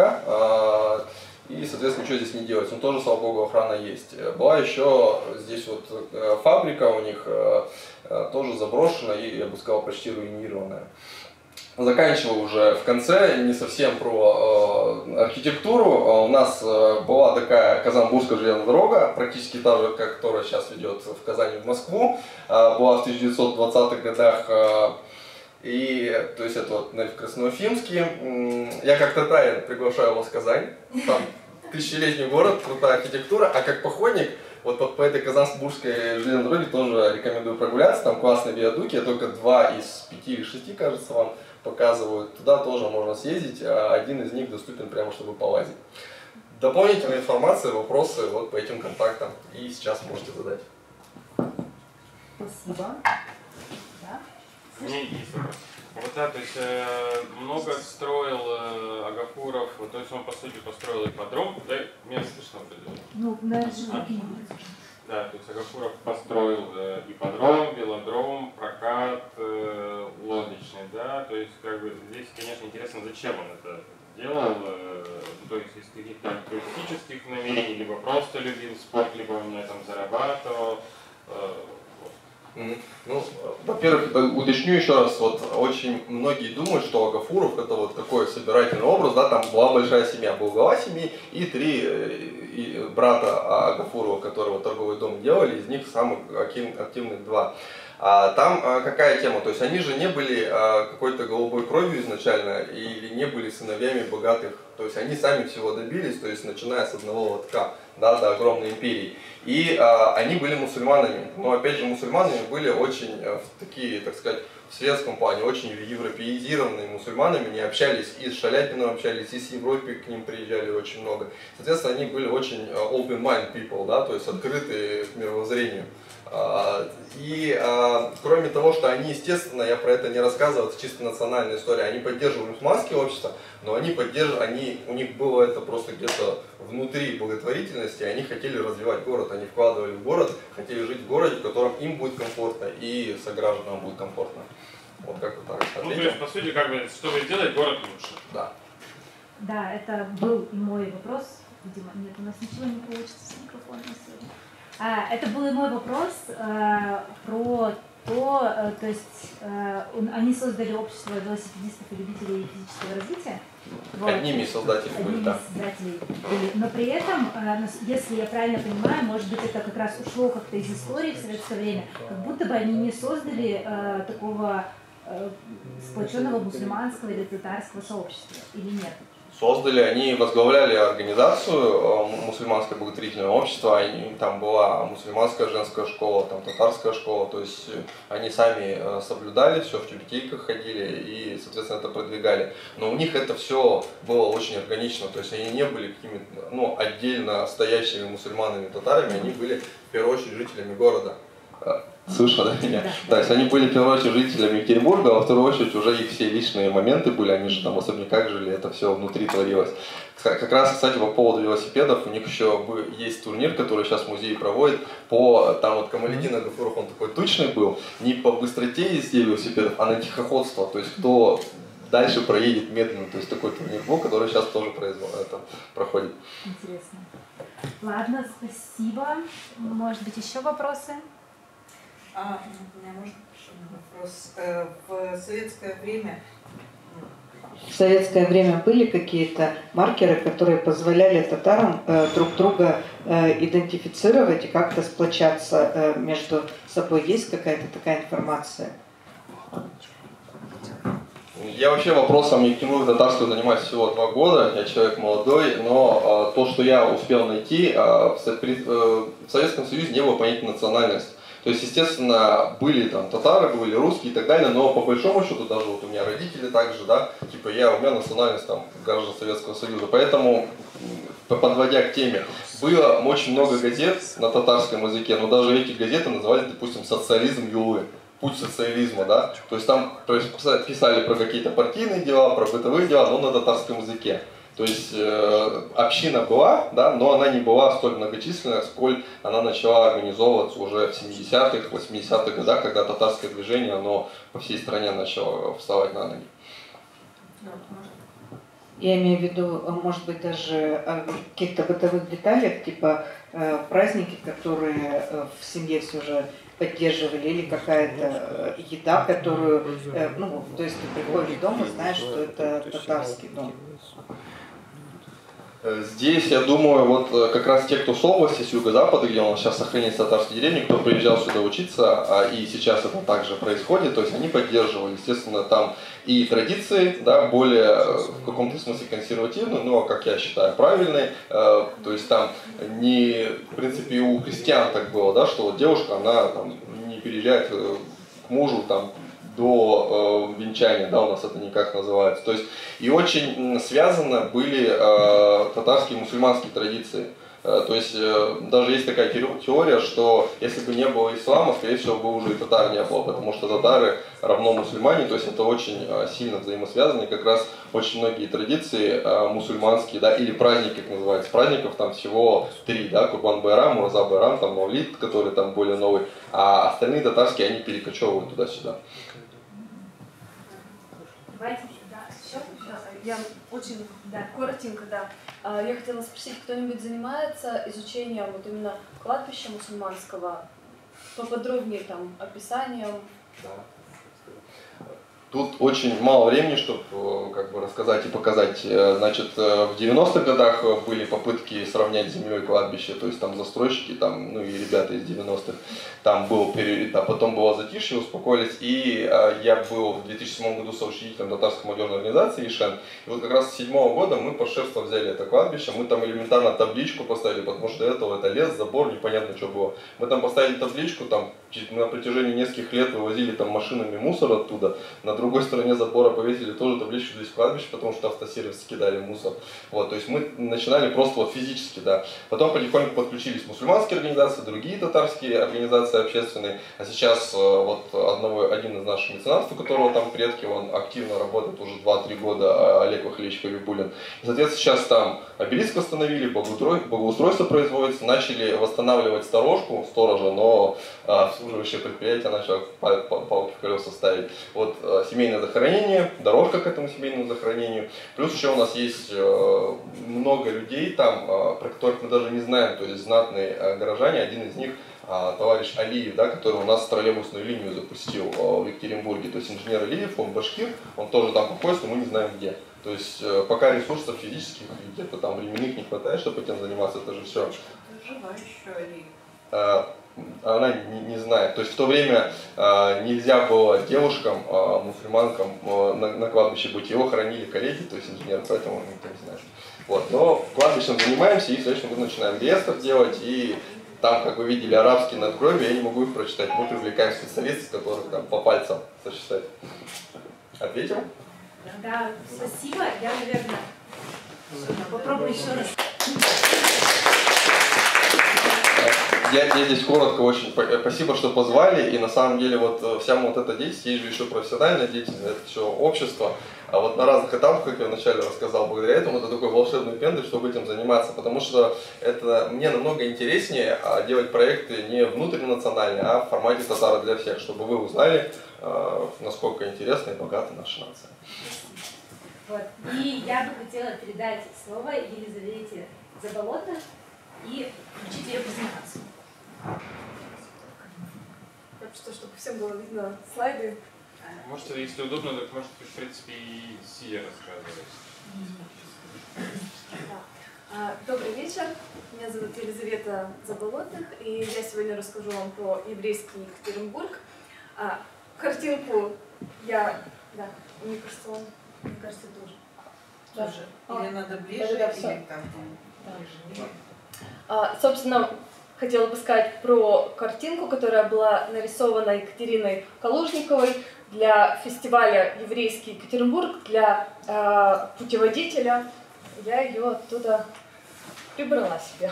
И, соответственно, ничего здесь не делать. Но тоже, слава богу, охрана есть. Была еще здесь вот фабрика у них, тоже заброшена и, я бы сказал, почти руинированная. Заканчивал уже в конце, не совсем про архитектуру. У нас была такая Казан-Бурская железная дорога, практически та же, которая сейчас ведет в Казани в Москву. Была в 1920-х годах. И, то есть, это вот в Красноуфимске. Я как татарин приглашаю вас в Казань. Там тысячелетний город, крутая архитектура. А как походник, вот по этой Казан-Бурской железной дороге тоже рекомендую прогуляться. Там классные виадуки, только 2 из 5 или 6, кажется, вам показывают. Туда тоже можно съездить, а один из них доступен прямо, чтобы полазить. Дополнительная информация, вопросы вот по этим контактам. И сейчас можете задать. Спасибо. Да? У меня есть вопрос. Вот да, то есть много строил Агафуров, то есть он по сути построил ипподром, да, меня слышно вроде. Ну, наверное, да, то есть Агафуров построил ипподром, велодром, прокат лодочный, да, то есть, как бы, здесь, конечно, интересно, зачем он это делал, то есть из каких-то альтруистических намерений, либо просто любил спорт, либо он на этом зарабатывал. Ну, во-первых, уточню еще раз, вот очень многие думают, что Агафуров это вот такой собирательный образ, да, там была большая семья, был глава семьи и три брата Агафурова, которые торговый дом делали, из них самых активных два. А там какая тема? То есть они же не были какой-то голубой кровью изначально или не были сыновьями богатых. То есть они сами всего добились, то есть начиная с одного лотка, да, до огромной империи. И они были мусульманами. Но опять же мусульманами были очень такие, так сказать, в светском плане, очень европеизированные мусульманами. Они общались и с Шаляпиным общались, и с Европой к ним приезжали очень много. Соответственно, они были очень open-mind people, да, то есть открытые к мировоззрению. И кроме того, что они, естественно, я про это не рассказывал, это чисто национальная история, они поддерживали мусульманские общества, но у них было это просто где-то внутри благотворительности, они хотели развивать город, они вкладывали в город, хотели жить в городе, в котором им будет комфортно и согражданам будет комфортно. Вот как-то так. Ну, то есть, по сути, как бы, чтобы сделать город лучше. Да. Да, это был и мой вопрос. Видимо, нет, у нас ничего не получится с микрофоном сегодня. Это был и мой вопрос про то есть они создали общество велосипедистов и любителей физического развития. Вот. Одними из создателей были, да. Но при этом, если я правильно понимаю, может быть, это как раз ушло как-то из истории в советское время, как будто бы они не создали такого сплоченного мусульманского или татарского сообщества, или нет? Создали, они возглавляли организацию мусульманское благотворительное общество, там была мусульманская женская школа, там татарская школа, то есть они сами соблюдали, все в тюбетейках ходили и, соответственно, это продвигали. Но у них это все было очень органично, то есть они не были какими-то отдельно стоящими мусульманами, татарами, они были в первую очередь жителями города. Слышно, да, меня? То есть они были в первую очередь жителями Екатеринбурга, а во вторую очередь уже их все личные моменты были, они же там в особняках жили, это все внутри творилось. Как раз, кстати, по поводу велосипедов, у них еще есть турнир, который сейчас музей проводит, там вот Камалетдин Агафуров, он такой тучный был, не по быстроте езды велосипедов, а на тихоходство, то есть кто дальше проедет медленно, то есть такой турнир был, который сейчас тоже проходит. Интересно. Ладно, спасибо. Может быть, еще вопросы? У меня может вопрос. В советское время были какие-то маркеры, которые позволяли татарам друг друга идентифицировать и как-то сплочаться между собой? Есть какая-то такая информация? Я вообще вопросом Екатеринбурга татарского занимаюсь всего 2 года, я человек молодой, но то, что я успел найти, в Советском Союзе не было понятия национальности. То есть, естественно, были там татары, были русские и так далее, но по большому счету, даже вот у меня родители также, да, типа у меня национальность там граждан Советского Союза, поэтому, подводя к теме, было очень много газет на татарском языке, но даже эти газеты назывались, допустим, «Социализм Юлы», «Путь социализма», да, то есть там писали про какие-то партийные дела, про бытовые дела, но на татарском языке. То есть община была, да, но она не была столь многочисленная, сколь она начала организовываться уже в 70-х, 80-х годах, когда татарское движение, оно по всей стране начало вставать на ноги. Я имею в виду, может быть, даже о каких-то бытовых деталях, типа праздники, которые в семье все же поддерживали, или какая-то еда, которую, то есть ты приходишь в дом и знаешь, что это татарский дом. Здесь, я думаю, вот как раз те, кто с области, с юго-запада, где у нас сейчас сохранится татарские деревни, кто приезжал сюда учиться, и сейчас это также происходит, то есть они поддерживали, естественно, там и традиции, да, более в каком-то смысле консервативные, но, как я считаю, правильные, то есть там не, в принципе, у христиан так было, да, что вот девушка, она там не переезжает к мужу, там, до венчания, да, у нас это никак называется. То есть и очень связаны были татарские и мусульманские традиции. То есть даже есть такая теория, что если бы не было ислама, скорее всего, бы уже и татар не было, потому что татары равно мусульмане, то есть это очень сильно взаимосвязано, и как раз очень многие традиции мусульманские, да, или праздники, как называется, праздников там всего 3, да, Курбан-Байрам, Мураза-Байрам, там Мавлид, который там более новый, а остальные татарские, они перекочевывают туда-сюда. Давайте, да, еще. Я очень коротенько, да. Я хотела спросить, кто-нибудь занимается изучением вот именно кладбища мусульманского, поподробнее там описанием? Да. Тут очень мало времени, чтобы как бы рассказать и показать. Значит, в 90-х годах были попытки сравнять с землей кладбище, то есть там застройщики, там, ну и ребята из 90-х, там был период, а потом было затишье, успокоились, и я был в 2007 году соучредителем татарской молодежной организации ИШЕН, и вот как раз с 2007 года мы по шефству взяли это кладбище, мы там элементарно табличку поставили, потому что до этого это лес, забор, непонятно что было. Мы там поставили табличку, там на протяжении нескольких лет вывозили там машинами мусор оттуда, на другой стороне забора повесили тоже табличку «Здесь кладбище», потому что автосервисы кидали мусор. Вот, то есть мы начинали просто вот физически, да. Потом потихоньку подключились мусульманские организации, другие татарские организации общественные. А сейчас вот один из наших меценатов, у которого там предки, он активно работает уже 2-3 года, Олег Вахилевич Хабибуллин. И, соответственно, сейчас там обелиск восстановили, благоустройство производится, начали восстанавливать сторожку, сторожа, но обслуживающее предприятие начало палки в колеса ставить. Вот семейное захоронение, дорожка к этому семейному захоронению. Плюс еще у нас есть много людей там, про которых мы даже не знаем, то есть знатные горожане. Один из них товарищ Алиев, да, который у нас троллейбусную линию запустил в Екатеринбурге. То есть инженер Алиев, он башкир, он тоже там находится, но мы не знаем где. То есть пока ресурсов физических и где-то там временных не хватает, чтобы этим заниматься, это же все. Жива еще Алиев. Она не знает. То есть в то время нельзя было девушкам, мусульманкам на кладбище быть. Его хоронили коллеги, то есть инженеры, поэтому никто не знает. Вот. Но кладбищем занимаемся и в следующем году начинаем реестр делать. И там, как вы видели, арабские надгробия, я не могу их прочитать. Мы привлекаем специалистов, которых там по пальцам сосчитать. Ответил? Да, спасибо. Я, наверное, попробую еще раз. Я здесь коротко очень спасибо, что позвали, и на самом деле вот вся вот эта деятельность, есть же еще профессиональная деятельность, это все общество, а вот на разных этапах, как я вначале рассказал, благодаря этому это такой волшебный пендель, чтобы этим заниматься, потому что это мне намного интереснее делать проекты не внутринациональные, а в формате татары для всех, чтобы вы узнали, насколько интересна и богата наша нация. Вот. И я бы хотела передать слово Елизавете Заболотной и включить ее презентацию. Так что, чтобы всем было видно слайды. Можете, если удобно, так можете, в принципе, и сидя рассказывать. Да. Добрый вечер. Меня зовут Елизавета Заболотных, и я сегодня расскажу вам про еврейский Екатеринбург. Картинку я... Да, мне кажется, тоже. Тоже. Или надо ближе, да, или там ближе. Собственно, хотела бы сказать про картинку, которая была нарисована Екатериной Калужниковой для фестиваля «Еврейский Екатеринбург», для путеводителя. Я ее оттуда прибрала себе.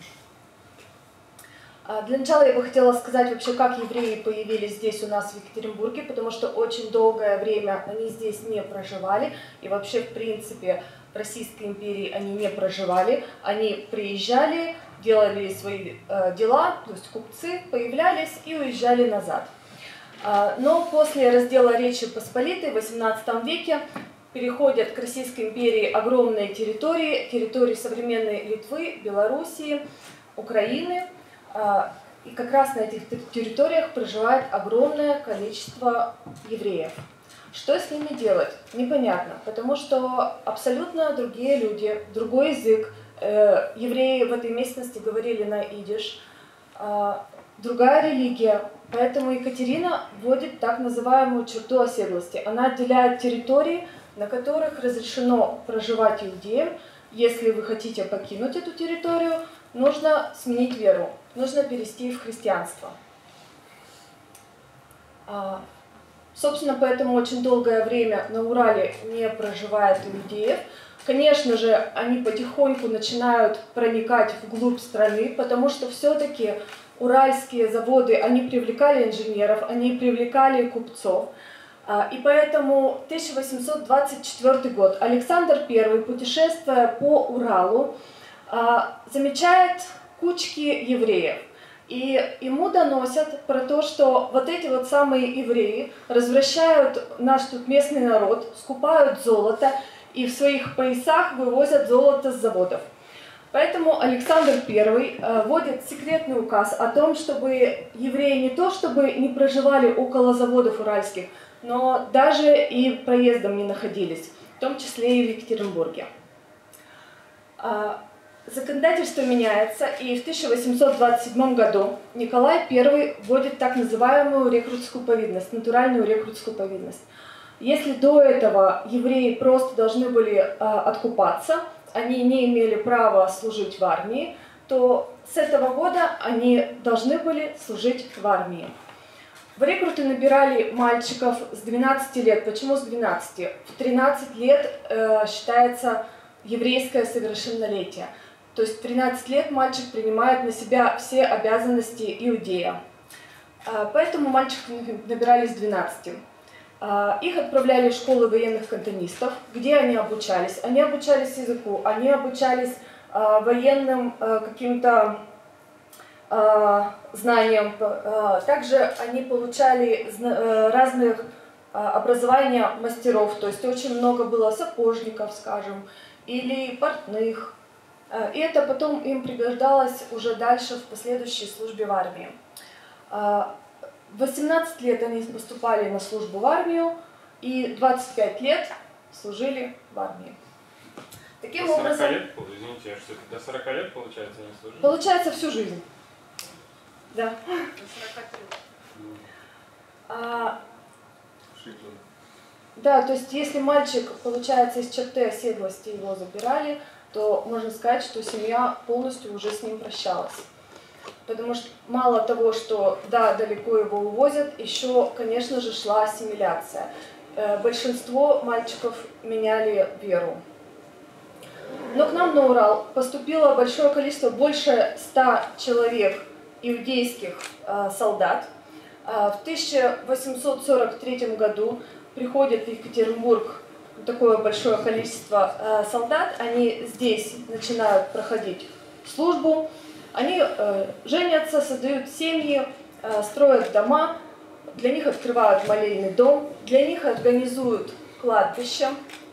Для начала я бы хотела сказать вообще, как евреи появились здесь у нас в Екатеринбурге, потому что очень долгое время они здесь не проживали, и вообще, в принципе, в Российской империи они не проживали, они приезжали, делали свои дела, то есть купцы появлялись и уезжали назад. Но после раздела Речи Посполитой в XVIII веке переходят к Российской империи огромные территории современной Литвы, Белоруссии, Украины. И как раз на этих территориях проживает огромное количество евреев. Что с ними делать? Непонятно, потому что абсолютно другие люди, другой язык. Евреи в этой местности говорили на идиш, другая религия. Поэтому Екатерина вводит так называемую черту оседлости. Она отделяет территории, на которых разрешено проживать иудеям. Если вы хотите покинуть эту территорию, нужно сменить веру, нужно перейти в христианство. Собственно, поэтому очень долгое время на Урале не проживает иудеев. Конечно же, они потихоньку начинают проникать вглубь страны, потому что все-таки уральские заводы, они привлекали инженеров, они привлекали купцов. И поэтому 1824 год Александр I, путешествуя по Уралу, замечает кучки евреев. И ему доносят про то, что вот эти вот самые евреи развращают наш тут местный народ, скупают золото и в своих поясах вывозят золото с заводов. Поэтому Александр I вводит секретный указ о том, чтобы евреи не то чтобы не проживали около заводов уральских, но даже и проездом не находились, в том числе и в Екатеринбурге. Законодательство меняется, и в 1827 году Николай I вводит так называемую рекрутскую повинность, натуральную рекрутскую повинность. Если до этого евреи просто должны были откупаться, они не имели права служить в армии, то с этого года они должны были служить в армии. В рекруты набирали мальчиков с 12 лет. Почему с 12? В 13 лет считается еврейское совершеннолетие. То есть в 13 лет мальчик принимает на себя все обязанности иудея. Поэтому мальчиков набирали с 12. Их отправляли в школы военных кантонистов, где они обучались. Они обучались языку, они обучались военным каким-то знаниям. Также они получали разных образования мастеров, то есть очень много было сапожников, скажем, или портных. И это потом им пригождалось уже дальше в последующей службе в армии. В 18 лет они поступали на службу в армию и 25 лет служили в армии. Таким до 40 образом, лет, извините, что до 40 лет, получается, они служили? Получается всю жизнь. Да. Да, то есть если мальчик, получается, из черты оседлости его забирали, то можно сказать, что семья полностью уже с ним прощалась. Потому что мало того, что да, далеко его увозят, еще, конечно же, шла ассимиляция. Большинство мальчиков меняли веру. Но к нам на Урал поступило большое количество, больше 100 человек иудейских солдат. В 1843 году приходит в Екатеринбург такое большое количество солдат. Они здесь начинают проходить службу. Они женятся, создают семьи, строят дома. Для них открывают молельный дом. Для них организуют кладбище.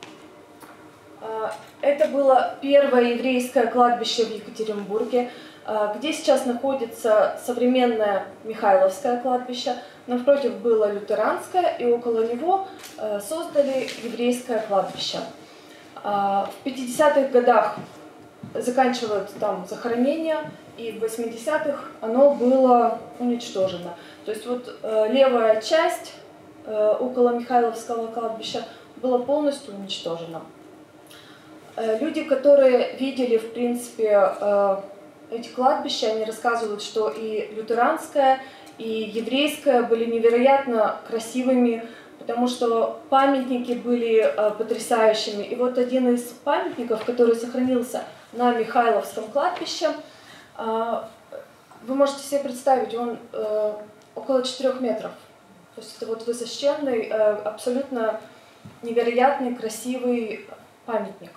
Это было первое еврейское кладбище в Екатеринбурге, где сейчас находится современное Михайловское кладбище. Напротив было лютеранское, и около него создали еврейское кладбище. В 50-х годах заканчивают там захоронения, и в 80-х оно было уничтожено. То есть вот левая часть около Михайловского кладбища была полностью уничтожена. Люди, которые видели, в принципе, эти кладбища, они рассказывают, что и лютеранское, и еврейское были невероятно красивыми, потому что памятники были потрясающими. И вот один из памятников, который сохранился на Михайловском кладбище, вы можете себе представить, он около 4 метров. То есть это вот высоченный, абсолютно невероятный, красивый памятник.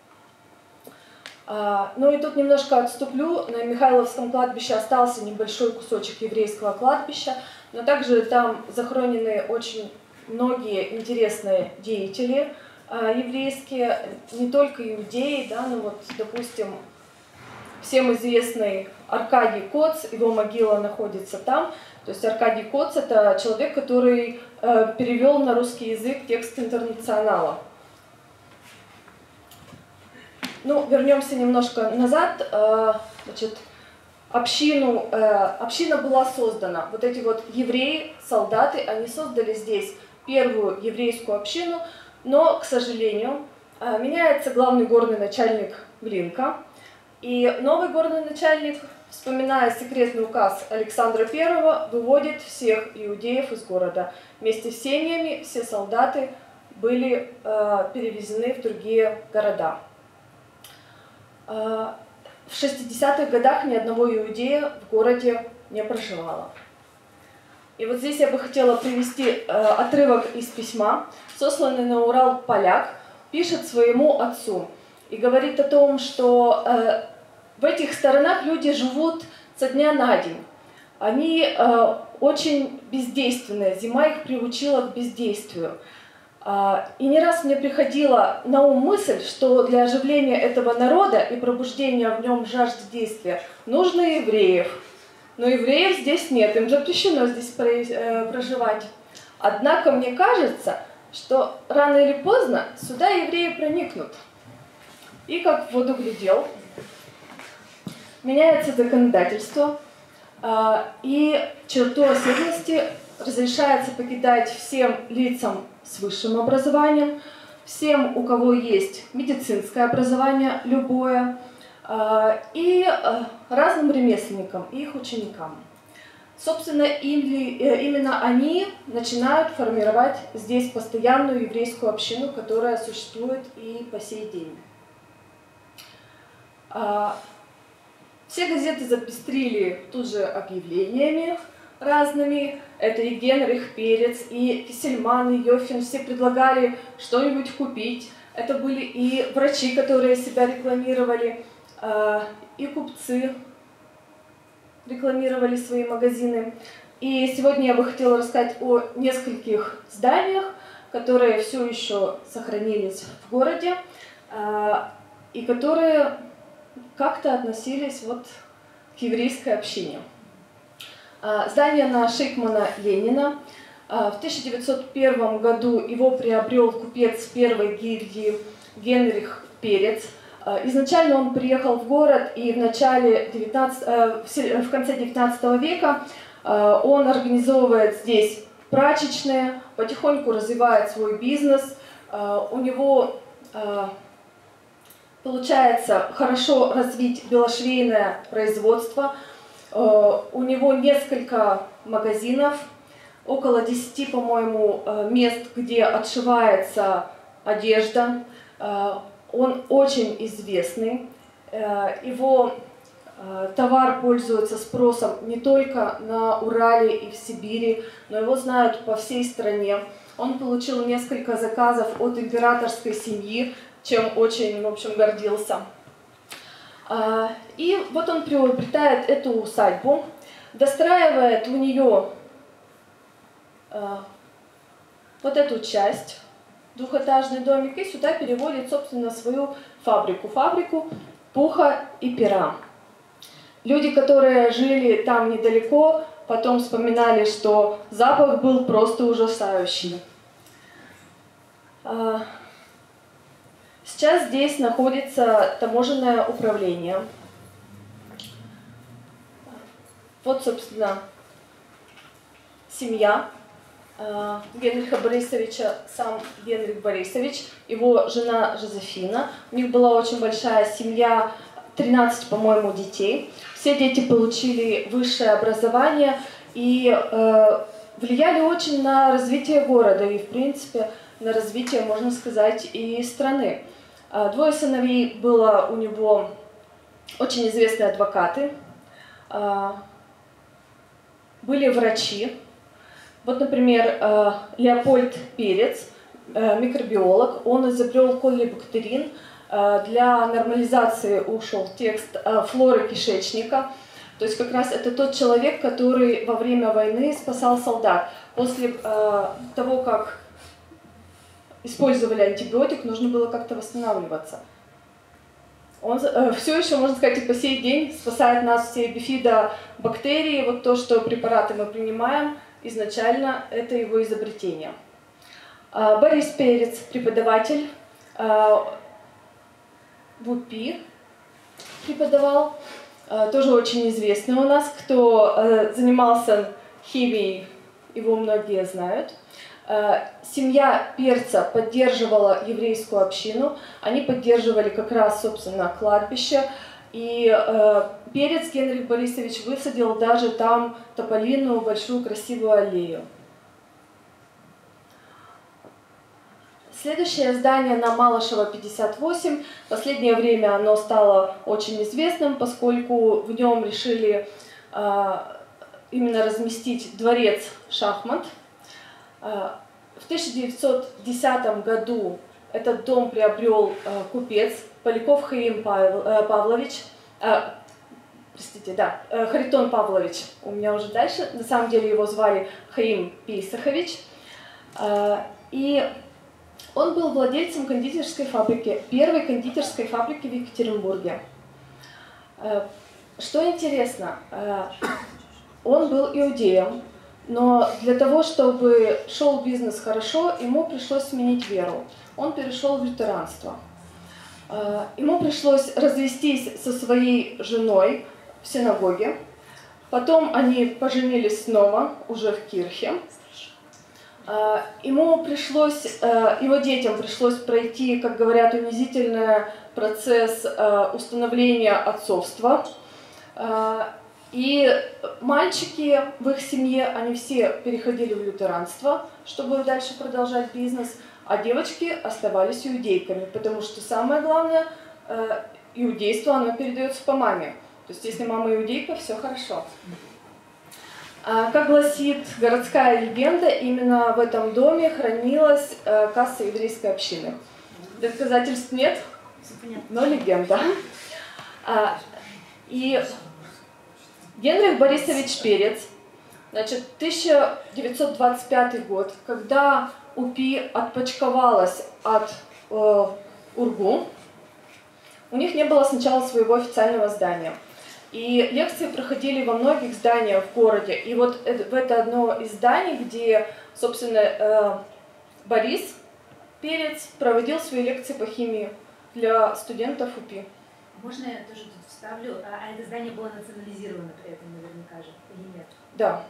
Ну и тут немножко отступлю. На Михайловском кладбище остался небольшой кусочек еврейского кладбища, но также там захоронены очень многие интересные деятели еврейские, не только иудеи, да, ну вот, допустим, всем известный Аркадий Коц, его могила находится там. То есть Аркадий Коц — это человек, который перевел на русский язык текст «Интернационала». Ну, вернемся немножко назад. Значит, община была создана. Вот эти вот евреи, солдаты, они создали здесь первую еврейскую общину, но, к сожалению, меняется главный горный начальник Глинка, и новый горный начальник, вспоминая секретный указ Александра I, выводит всех иудеев из города. Вместе с семьями все солдаты были перевезены в другие города. В 60-х годах ни одного иудея в городе не проживало. И вот здесь я бы хотела привести отрывок из письма. Сосланный на Урал поляк пишет своему отцу и говорит о том, что в этих сторонах люди живут со дня на день. они очень бездейственные, зима их приучила к бездействию. И не раз мне приходила на ум мысль, что для оживления этого народа и пробуждения в нем жажды действия нужно евреев. Но евреев здесь нет, им запрещено здесь проживать. Однако мне кажется, что рано или поздно сюда евреи проникнут. И как в воду глядел, меняется законодательство, и черту оседлости разрешается покидать всем лицам с высшим образованием, всем, у кого есть медицинское образование, любое, и разным ремесленникам и их ученикам. Собственно, именно они начинают формировать здесь постоянную еврейскую общину, которая существует и по сей день. Все газеты запестрили тут же объявлениями разными. Это и Генрих Перец, и Кисельман, и Йоффин. Все предлагали что-нибудь купить. Это были и врачи, которые себя рекламировали, и купцы рекламировали свои магазины. И сегодня я бы хотела рассказать о нескольких зданиях, которые все еще сохранились в городе, и которые как-то относились вот к еврейской общине. Здание на Шейкмана Ленина. В 1901 году его приобрел купец первой гильдии Генрих Перец. Изначально он приехал в город, и в конце 19 века он организовывает здесь прачечные, потихоньку развивает свой бизнес. У него получается хорошо развить белошвейное производство. У него несколько магазинов, около 10, по-моему, мест, где отшивается одежда. Он очень известный. Его товар пользуется спросом не только на Урале и в Сибири, но его знают по всей стране. Он получил несколько заказов от императорской семьи, чем очень, в общем, гордился. И вот он приобретает эту усадьбу, достраивает у нее вот эту часть, двухэтажный домик, и сюда переводит, собственно, свою фабрику пуха и пера. Люди, которые жили там недалеко, потом вспоминали, что запах был просто ужасающий. Сейчас здесь находится таможенное управление. Вот, собственно, семья Генриха Борисовича, сам Генрих Борисович, его жена Жозефина. У них была очень большая семья, 13, по-моему, детей. Все дети получили высшее образование и влияли очень на развитие города и, в принципе, на развитие, можно сказать, и страны. Двое сыновей было у него очень известные адвокаты, были врачи. Вот, например, Леопольд Перец, микробиолог, он изобрел колибактерин. Для нормализации ушел текст флоры кишечника. То есть как раз это тот человек, который во время войны спасал солдат. После того, как использовали антибиотик, нужно было как-то восстанавливаться. Он все еще, можно сказать, и по сей день спасает нас все бифидобактерии. Вот то, что препараты мы принимаем, изначально это его изобретение. Борис Перец, преподаватель, в УПИ преподавал, тоже очень известный у нас. Кто занимался химией, его многие знают. Семья Перца поддерживала еврейскую общину, они поддерживали как раз, собственно, кладбище. И Перец Генрих Борисович высадил даже там тополиную, большую красивую аллею. Следующее здание на Малышева, 58. В последнее время оно стало очень известным, поскольку в нем решили именно разместить дворец шахмат. В 1910 году этот дом приобрел купец Поляков Хаим Павлович, простите, да, Харитон Павлович, у меня уже дальше, на самом деле его звали Хаим Пейсахович, и он был владельцем кондитерской фабрики, первой кондитерской фабрики в Екатеринбурге. Что интересно, он был иудеем, но для того, чтобы шел бизнес хорошо, ему пришлось сменить веру. Он перешел в лютеранство. Ему пришлось развестись со своей женой в синагоге. Потом они поженились снова, уже в кирхе. Ему пришлось, его детям пришлось пройти, как говорят, унизительный процесс установления отцовства. И мальчики в их семье, они все переходили в лютеранство, чтобы дальше продолжать бизнес, а девочки оставались иудейками, потому что самое главное, иудейство, оно передается по маме. То есть если мама иудейка, все хорошо. Как гласит городская легенда, именно в этом доме хранилась касса еврейской общины. Доказательств нет, но легенда. И Генрих Борисович Перец, значит, 1925 год, когда УПИ отпочковалась от УрГУ, у них не было сначала своего официального здания. И лекции проходили во многих зданиях в городе. И вот в это одно из зданий, где, собственно, Борис Перец проводил свои лекции по химии для студентов УПИ. Можно я тоже тут вставлю? А это здание было национализировано при этом наверняка же, или нет? Да.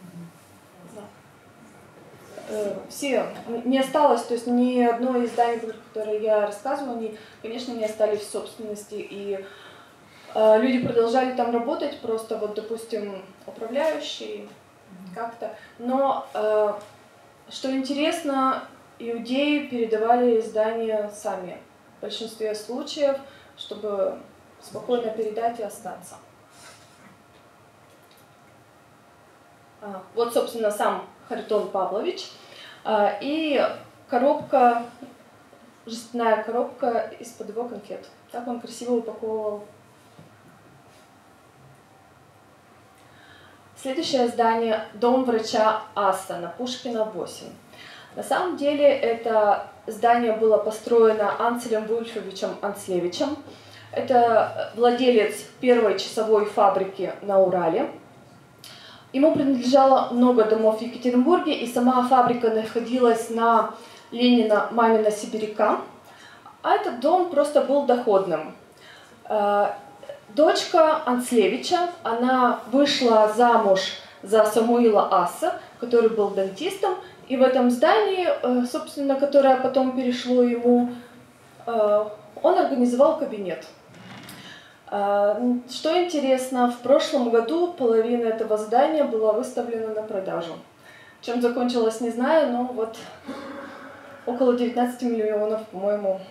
Все, не осталось, то есть ни одно из зданий, про которые я рассказывала, они, конечно, не остались в собственности, и люди продолжали там работать, просто вот, допустим, управляющие как-то. Но, что интересно, иудеи передавали здания сами в большинстве случаев, чтобы спокойно передать и остаться. Вот, собственно, сам Харитон Павлович и коробка, жестяная коробка из-под его конфет. Так он красиво упаковывал. Следующее здание – дом врача Аса на Пушкина, 8. На самом деле это здание было построено Анцелем Вульфовичем Анцлевичем. Это владелец первой часовой фабрики на Урале. Ему принадлежало много домов в Екатеринбурге, и сама фабрика находилась на Ленина-Мамина-Сибиряка. А этот дом просто был доходным. Дочка Анцлевича, она вышла замуж за Самуила Аса, который был дантистом, и в этом здании, собственно, которое потом перешло ему, он организовал кабинет. Что интересно, в прошлом году половина этого здания была выставлена на продажу. Чем закончилось, не знаю, но вот около 19 миллионов, по-моему.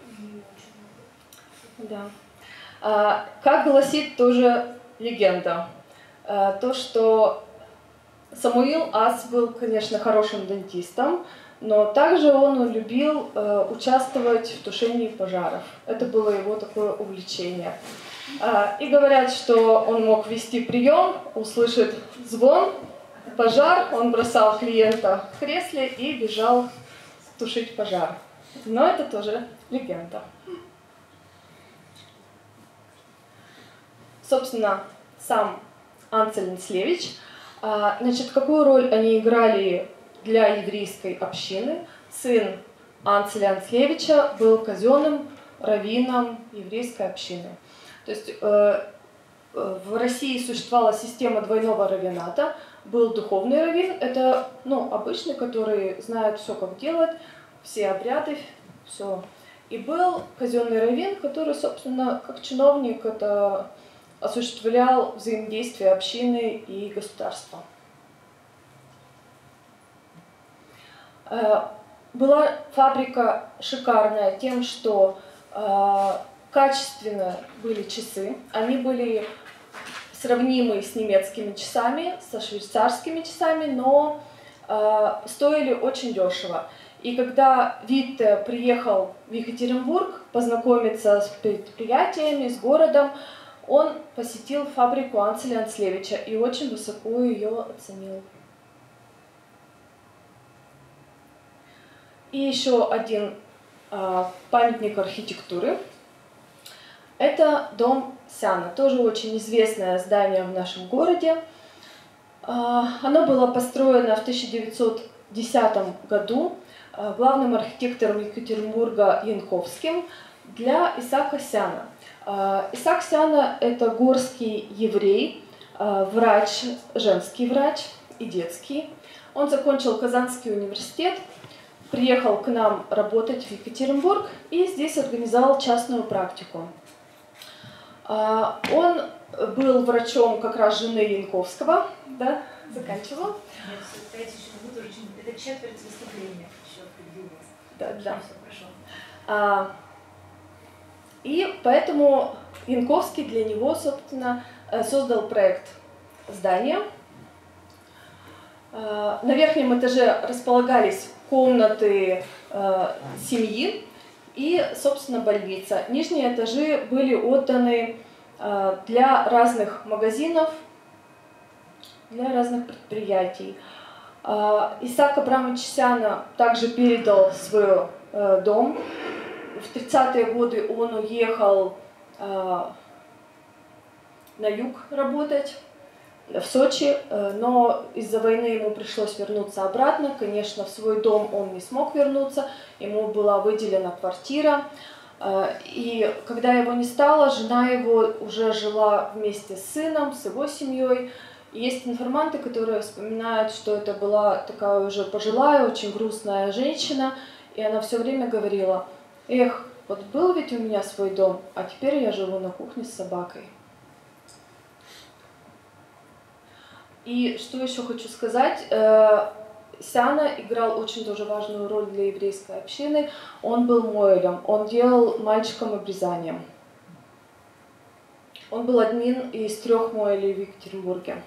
Да. Как гласит тоже легенда, то, что Самуил Ас был, конечно, хорошим дантистом, но также он любил участвовать в тушении пожаров. Это было его такое увлечение. И говорят, что он мог вести прием, услышит звон, пожар, он бросал клиента в кресле и бежал тушить пожар. Но это тоже легенда. Собственно, сам Анцель Анцлевич. Значит, какую роль они играли для еврейской общины? Сын Анцеля Анцлевича был казенным раввином еврейской общины. То есть в России существовала система двойного раввината. Был духовный раввин, это обычный, который знает все, как делать, все обряды, все. И был казенный раввин, который, собственно, как чиновник, это осуществлял взаимодействие общины и государства. Была фабрика шикарная тем, что качественно были часы. Они были сравнимы с немецкими часами, со швейцарскими часами, но стоили очень дешево. И когда Витте приехал в Екатеринбург познакомиться с предприятиями, с городом, он посетил фабрику Анцеля Анцлевича и очень высоко ее оценил. И еще один памятник архитектуры. Это дом Сяна, тоже очень известное здание в нашем городе. Оно было построено в 1910 году главным архитектором Екатеринбурга Янковским для Исаака Сяна. Исаак Сяна – это горский еврей, врач, женский врач и детский. Он закончил Казанский университет, приехал к нам работать в Екатеринбург и здесь организовал частную практику. Он был врачом как раз жены Янковского, да, заканчивал. Это четверть выступления. Еще впереди вас. Да, да. Все, хорошо. И поэтому Янковский для него, собственно, создал проект здания. На верхнем этаже располагались комнаты семьи и, собственно, больница. Нижние этажи были отданы для разных магазинов, для разных предприятий. Исаак Абрамович Сяна также передал свой дом. В 30-е годы он уехал на юг работать, в Сочи, но из-за войны ему пришлось вернуться обратно. Конечно, в свой дом он не смог вернуться, ему была выделена квартира. И когда его не стало, жена его уже жила вместе с сыном, с его семьей. Есть информанты, которые вспоминают, что это была такая уже пожилая, очень грустная женщина, и она все время говорила: эх, вот был ведь у меня свой дом, а теперь я живу на кухне с собакой. И что еще хочу сказать, Сяна играл очень тоже важную роль для еврейской общины. Он был моэлем, он делал мальчикам обрезание. Он был одним из 3 моэлей в Екатеринбурге.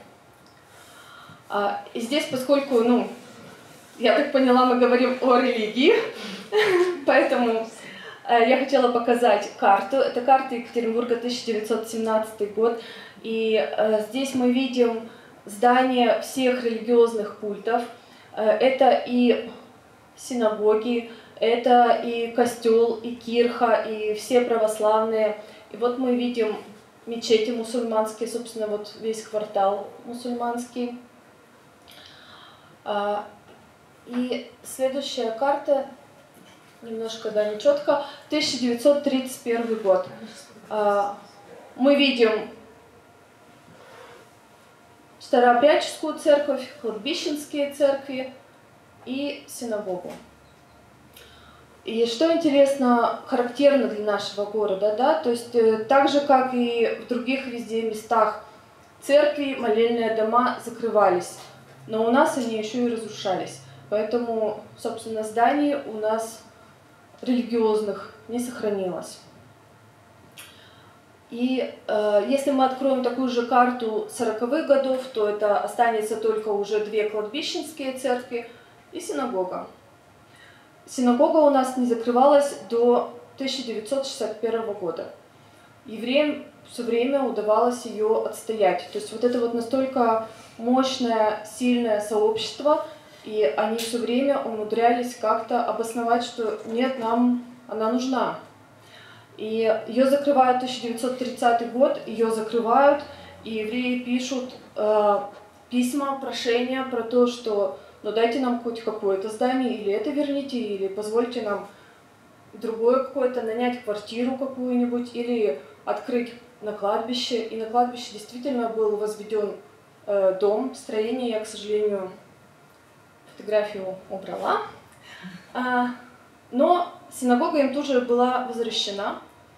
И здесь, поскольку, я так поняла, мы говорим о религии, поэтому я хотела показать карту. Это карта Екатеринбурга, 1917 год. И здесь мы видим здания всех религиозных культов. Это и синагоги, это и костел, и кирха, и все православные. И вот мы видим мечети мусульманские, собственно, вот весь квартал мусульманский. И следующая карта, немножко, да, нечетко, 1931 год. Мы видим Старообрядческую церковь, кладбищенские церкви и синагогу. И что интересно, характерно для нашего города, да, то есть так же, как и в других везде местах, церкви, молельные дома закрывались, но у нас они еще и разрушались. Поэтому, собственно, зданий у нас религиозных не сохранилось. И если мы откроем такую же карту 40-х годов, то это останется только уже 2 кладбищенские церкви и синагога. Синагога у нас не закрывалась до 1961 года. Евреям все время удавалось ее отстоять. То есть вот это вот настолько мощное, сильное сообщество, и они все время умудрялись как-то обосновать, что нет, нам она нужна. И ее закрывают 1930 год, ее закрывают, и евреи пишут письма, прошения про то, что дайте нам хоть какое-то здание, или это верните, или позвольте нам другое какое-то, нанять квартиру какую-нибудь, или открыть на кладбище. И на кладбище действительно был возведен дом, строение, я, к сожалению, фотографию убрала. Но синагога им тоже была возвращена.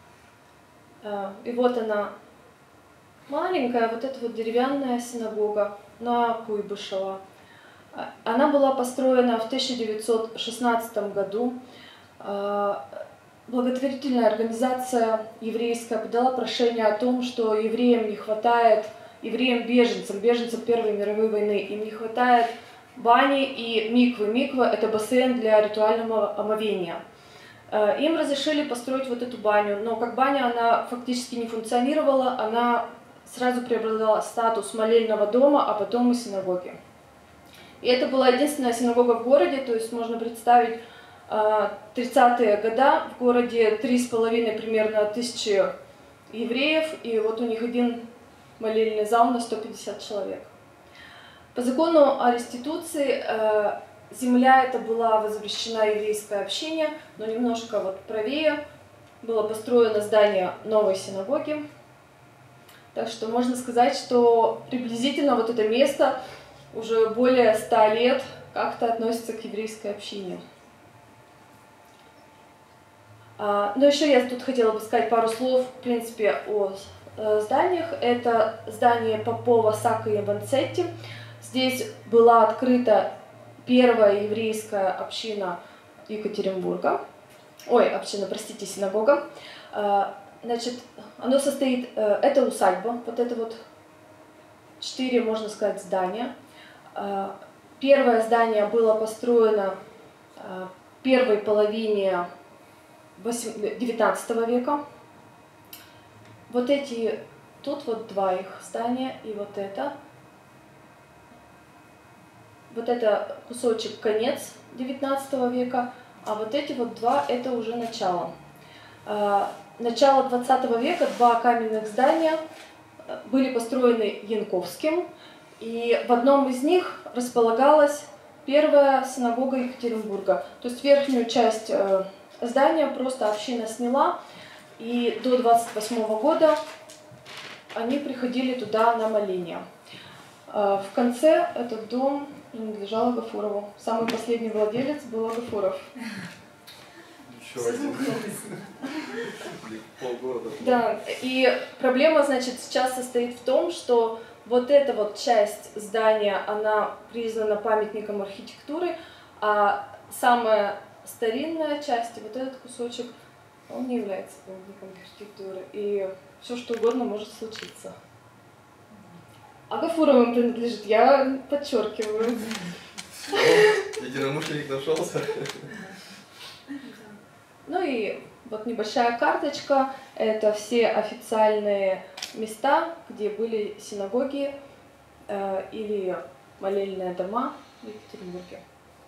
И вот она, маленькая, вот эта вот деревянная синагога на Куйбышева. Она была построена в 1916 году. Благотворительная организация еврейская подала прошение о том, что евреям не хватает, евреям-беженцам, беженцам Первой мировой войны, им не хватает бани и миквы. Миква – это бассейн для ритуального омовения. Им разрешили построить вот эту баню, но как баня она фактически не функционировала, она сразу приобрела статус молельного дома, а потом и синагоги. И это была единственная синагога в городе, то есть можно представить 30-е годы в городе 3,5 примерно тысячи евреев, и вот у них один молельный зал на 150 человек. По закону о реституции земля эта была возвращена еврейское общине, но немножко вот правее было построено здание новой синагоги. Так что можно сказать, что приблизительно вот это место уже более 100 лет как-то относится к еврейской общине. Но еще я тут хотела бы сказать пару слов, в принципе, о зданиях. Это здание Попова, Сака и Ванцетти. Здесь была открыта первая еврейская община Екатеринбурга. Синагога. Значит, оно состоит, это усадьба, вот это вот 4, можно сказать, здания. Первое здание было построено в первой половине XIX века. Вот эти, тут вот 2 их здания, и вот это. Вот это кусочек конец XIX века, а вот эти вот 2 это уже начало. Начало XX века 2 каменных здания были построены Янковским, и в одном из них располагалась первая синагога Екатеринбурга. То есть верхнюю часть здания просто община сняла, и до 28 года они приходили туда на моление. В конце этот дом принадлежал Агафурову. Самый последний владелец был Агафуров. Полгода. Да, и проблема, значит, сейчас состоит в том, что вот эта вот часть здания, она признана памятником архитектуры, а самая старинная часть, вот этот кусочек, он не является памятником архитектуры, и все что угодно может случиться. Агафуровым принадлежит, я подчеркиваю. Единомышленник нашелся. Ну и вот небольшая карточка, это все официальные места, где были синагоги или молельные дома в Екатеринбурге.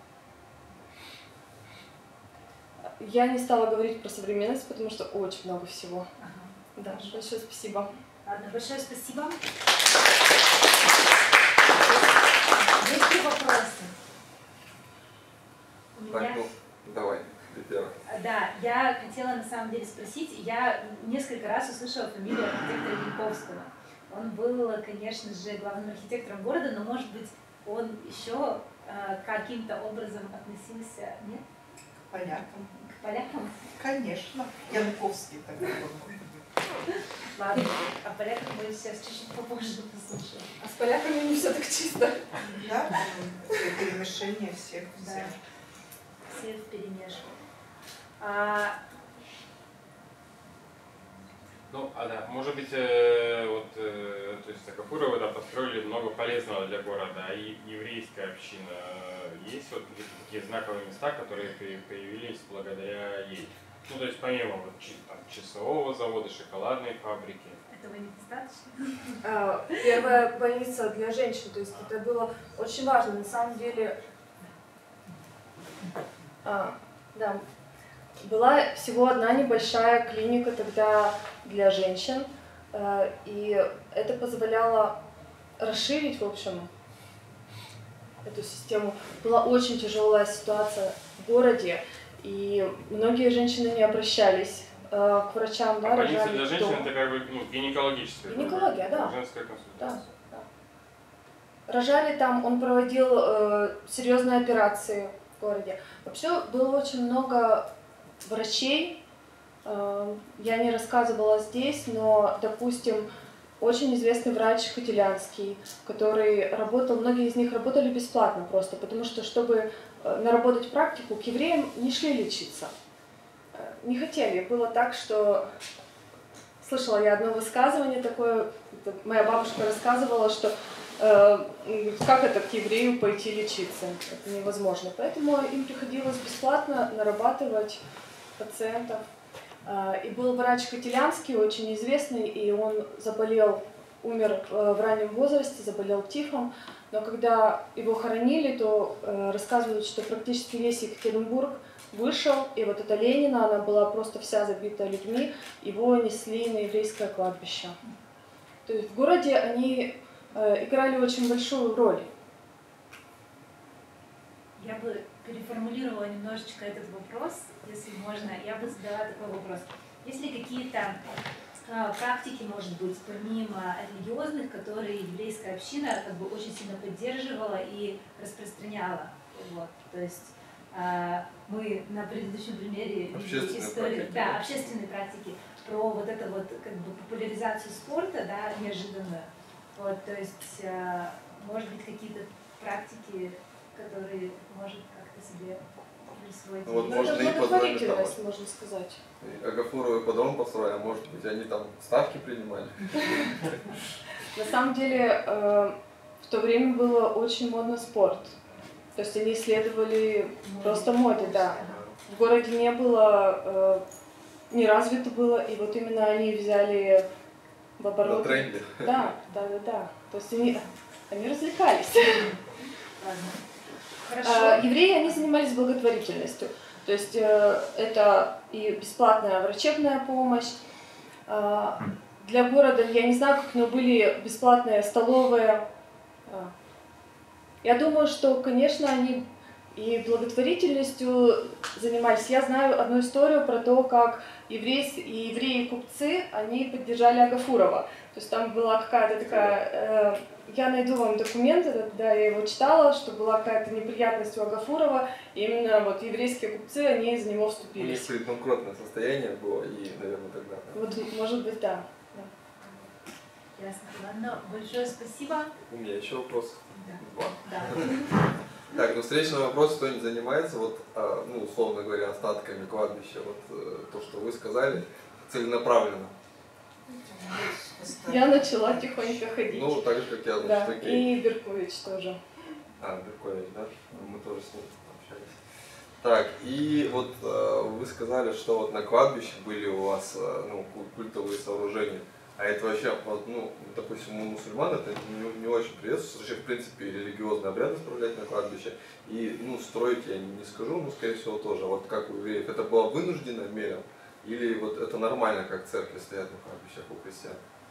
Я не стала говорить про современность, потому что очень много всего. Ага. Да, большое спасибо. Ладно, большое спасибо. Есть ли вопросы? У меня... Так, ну, давай, ты первый. Да, я хотела на самом деле спросить, я несколько раз услышала фамилию архитектора Янковского. Он был, конечно же, главным архитектором города, но, может быть, он еще каким-то образом относился, нет? К полякам. К полякам? Конечно. Янковский такой был. Ладно, о поляках мы сейчас чуть-чуть попозже послушаем. А с поляками не все так чисто. Да, перемешение всех. Да. Все вперемешку. Ну, да, может быть, то есть Агафуровы, да, построили много полезного для города, а и еврейская община, есть вот такие знаковые места, которые появились благодаря ей? Ну, то есть помимо вот, там, часового завода, шоколадной фабрики. Этого недостаточно? Первая больница для женщин, то есть это было очень важно, на самом деле. Да. Была всего одна небольшая клиника тогда для женщин, и это позволяло расширить, в общем, эту систему. Была очень тяжелая ситуация в городе, и многие женщины не обращались к врачам, да, больница рожали для женщин дома. это как бы гинекологическая. Гинекология, да. Женская консультация. Да. Рожали там, он проводил серьезные операции в городе. Вообще было очень много врачей, я не рассказывала здесь, но, допустим, очень известный врач Котелянский, который работал, многие из них работали бесплатно просто, потому что, чтобы наработать практику, к евреям не шли лечиться. Не хотели. Было так, что... Слышала я одно высказывание такое, моя бабушка рассказывала, что как это к еврею пойти лечиться? Это невозможно. Поэтому им приходилось бесплатно нарабатывать пациентов. И был врач Котелянский, очень известный, и он заболел, умер в раннем возрасте, заболел тифом. Но когда его хоронили, то рассказывают, что практически весь Екатеринбург вышел, и вот эта Ленина, она была просто вся забита людьми, его несли на еврейское кладбище. То есть в городе они играли очень большую роль. Я бы переформулировала немножечко этот вопрос, если можно. Я бы задала такой вопрос. Есть ли какие-то практики, может быть, помимо религиозных, которые еврейская община как бы очень сильно поддерживала и распространяла? Вот. То есть мы на предыдущем примере видели историю, да, общественные практики про вот это вот как бы популяризацию спорта, да, неожиданную. Вот, то есть, может быть, какие-то практики, которые может как-то себе присвоить. Вот, можно и благотворительность, можно сказать. Агафуру ипподром построили, а может быть они там ставки принимали? На самом деле в то время было очень модно спорт. То есть они исследовали просто моде, да. В городе не было, не развито было, и вот именно они взяли в оборот. На тренде. Да. То есть они развлекались. Хорошо. Евреи, они занимались благотворительностью. То есть это и бесплатная врачебная помощь. Для города, я не знаю, как, но были бесплатные столовые. Я думаю, что, конечно, они и благотворительностью занимались. Я знаю одну историю про то, как евреи-купцы, они поддержали Агафурова. То есть там была какая-то такая... Я найду вам документы, да, я его читала, что была какая-то неприятность у Агафурова, и именно вот еврейские купцы, они за него вступились. У них предбанкротное состояние было, и, наверное, тогда. Вот, может быть, да. Ясно. Ладно, большое спасибо. У меня еще вопрос. Да. Два. Да. Так, ну встречный вопрос, кто-нибудь занимается, вот, ну, условно говоря, остатками кладбища, вот то, что вы сказали, целенаправленно. Я начала тихонько ходить. Ну, так же, как я, да. значит, окей. И Беркович тоже. Беркович, да? Мы тоже с ним общались. Так, и вот вы сказали, что вот на кладбище были у вас культовые сооружения. А это вообще, вот, ну, допустим, у мусульман это не очень приветствуется, вообще, в принципе, религиозный обряд справлять на кладбище. И, ну, строить я не скажу, но, скорее всего, тоже. Вот как у евреев, это было вынужденным мером? Или вот это нормально, как церкви стоят на кладбищах у христиан?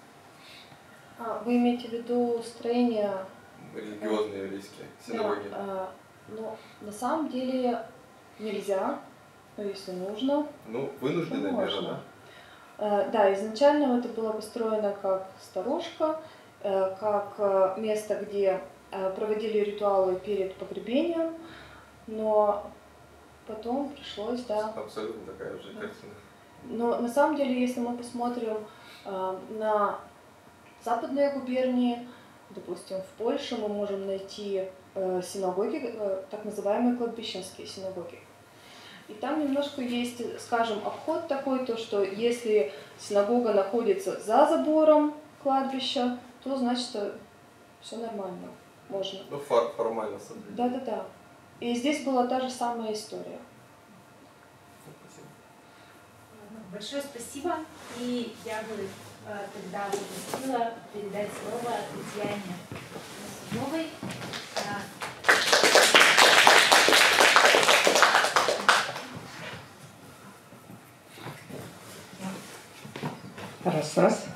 Вы имеете в виду строение... Религиозные еврейские синагоги? Да, но на самом деле нельзя, но если нужно. Ну, вынужденная мера, да? Да, изначально это было построено как сторожка, как место, где проводили ритуалы перед погребением, но потом пришлось, да. Абсолютно такая же картина. Но на самом деле, если мы посмотрим на западные губернии, допустим, в Польше мы можем найти синагоги, так называемые кладбищенские синагоги. И там немножко есть, скажем, обход такой, то что если синагога находится за забором кладбища, то значит все нормально, можно. Ну, формально соблюдать. Да. И здесь была та же самая история. Спасибо. Большое спасибо. И я бы тогда попросила передать слово Татьяне Новой. Раз.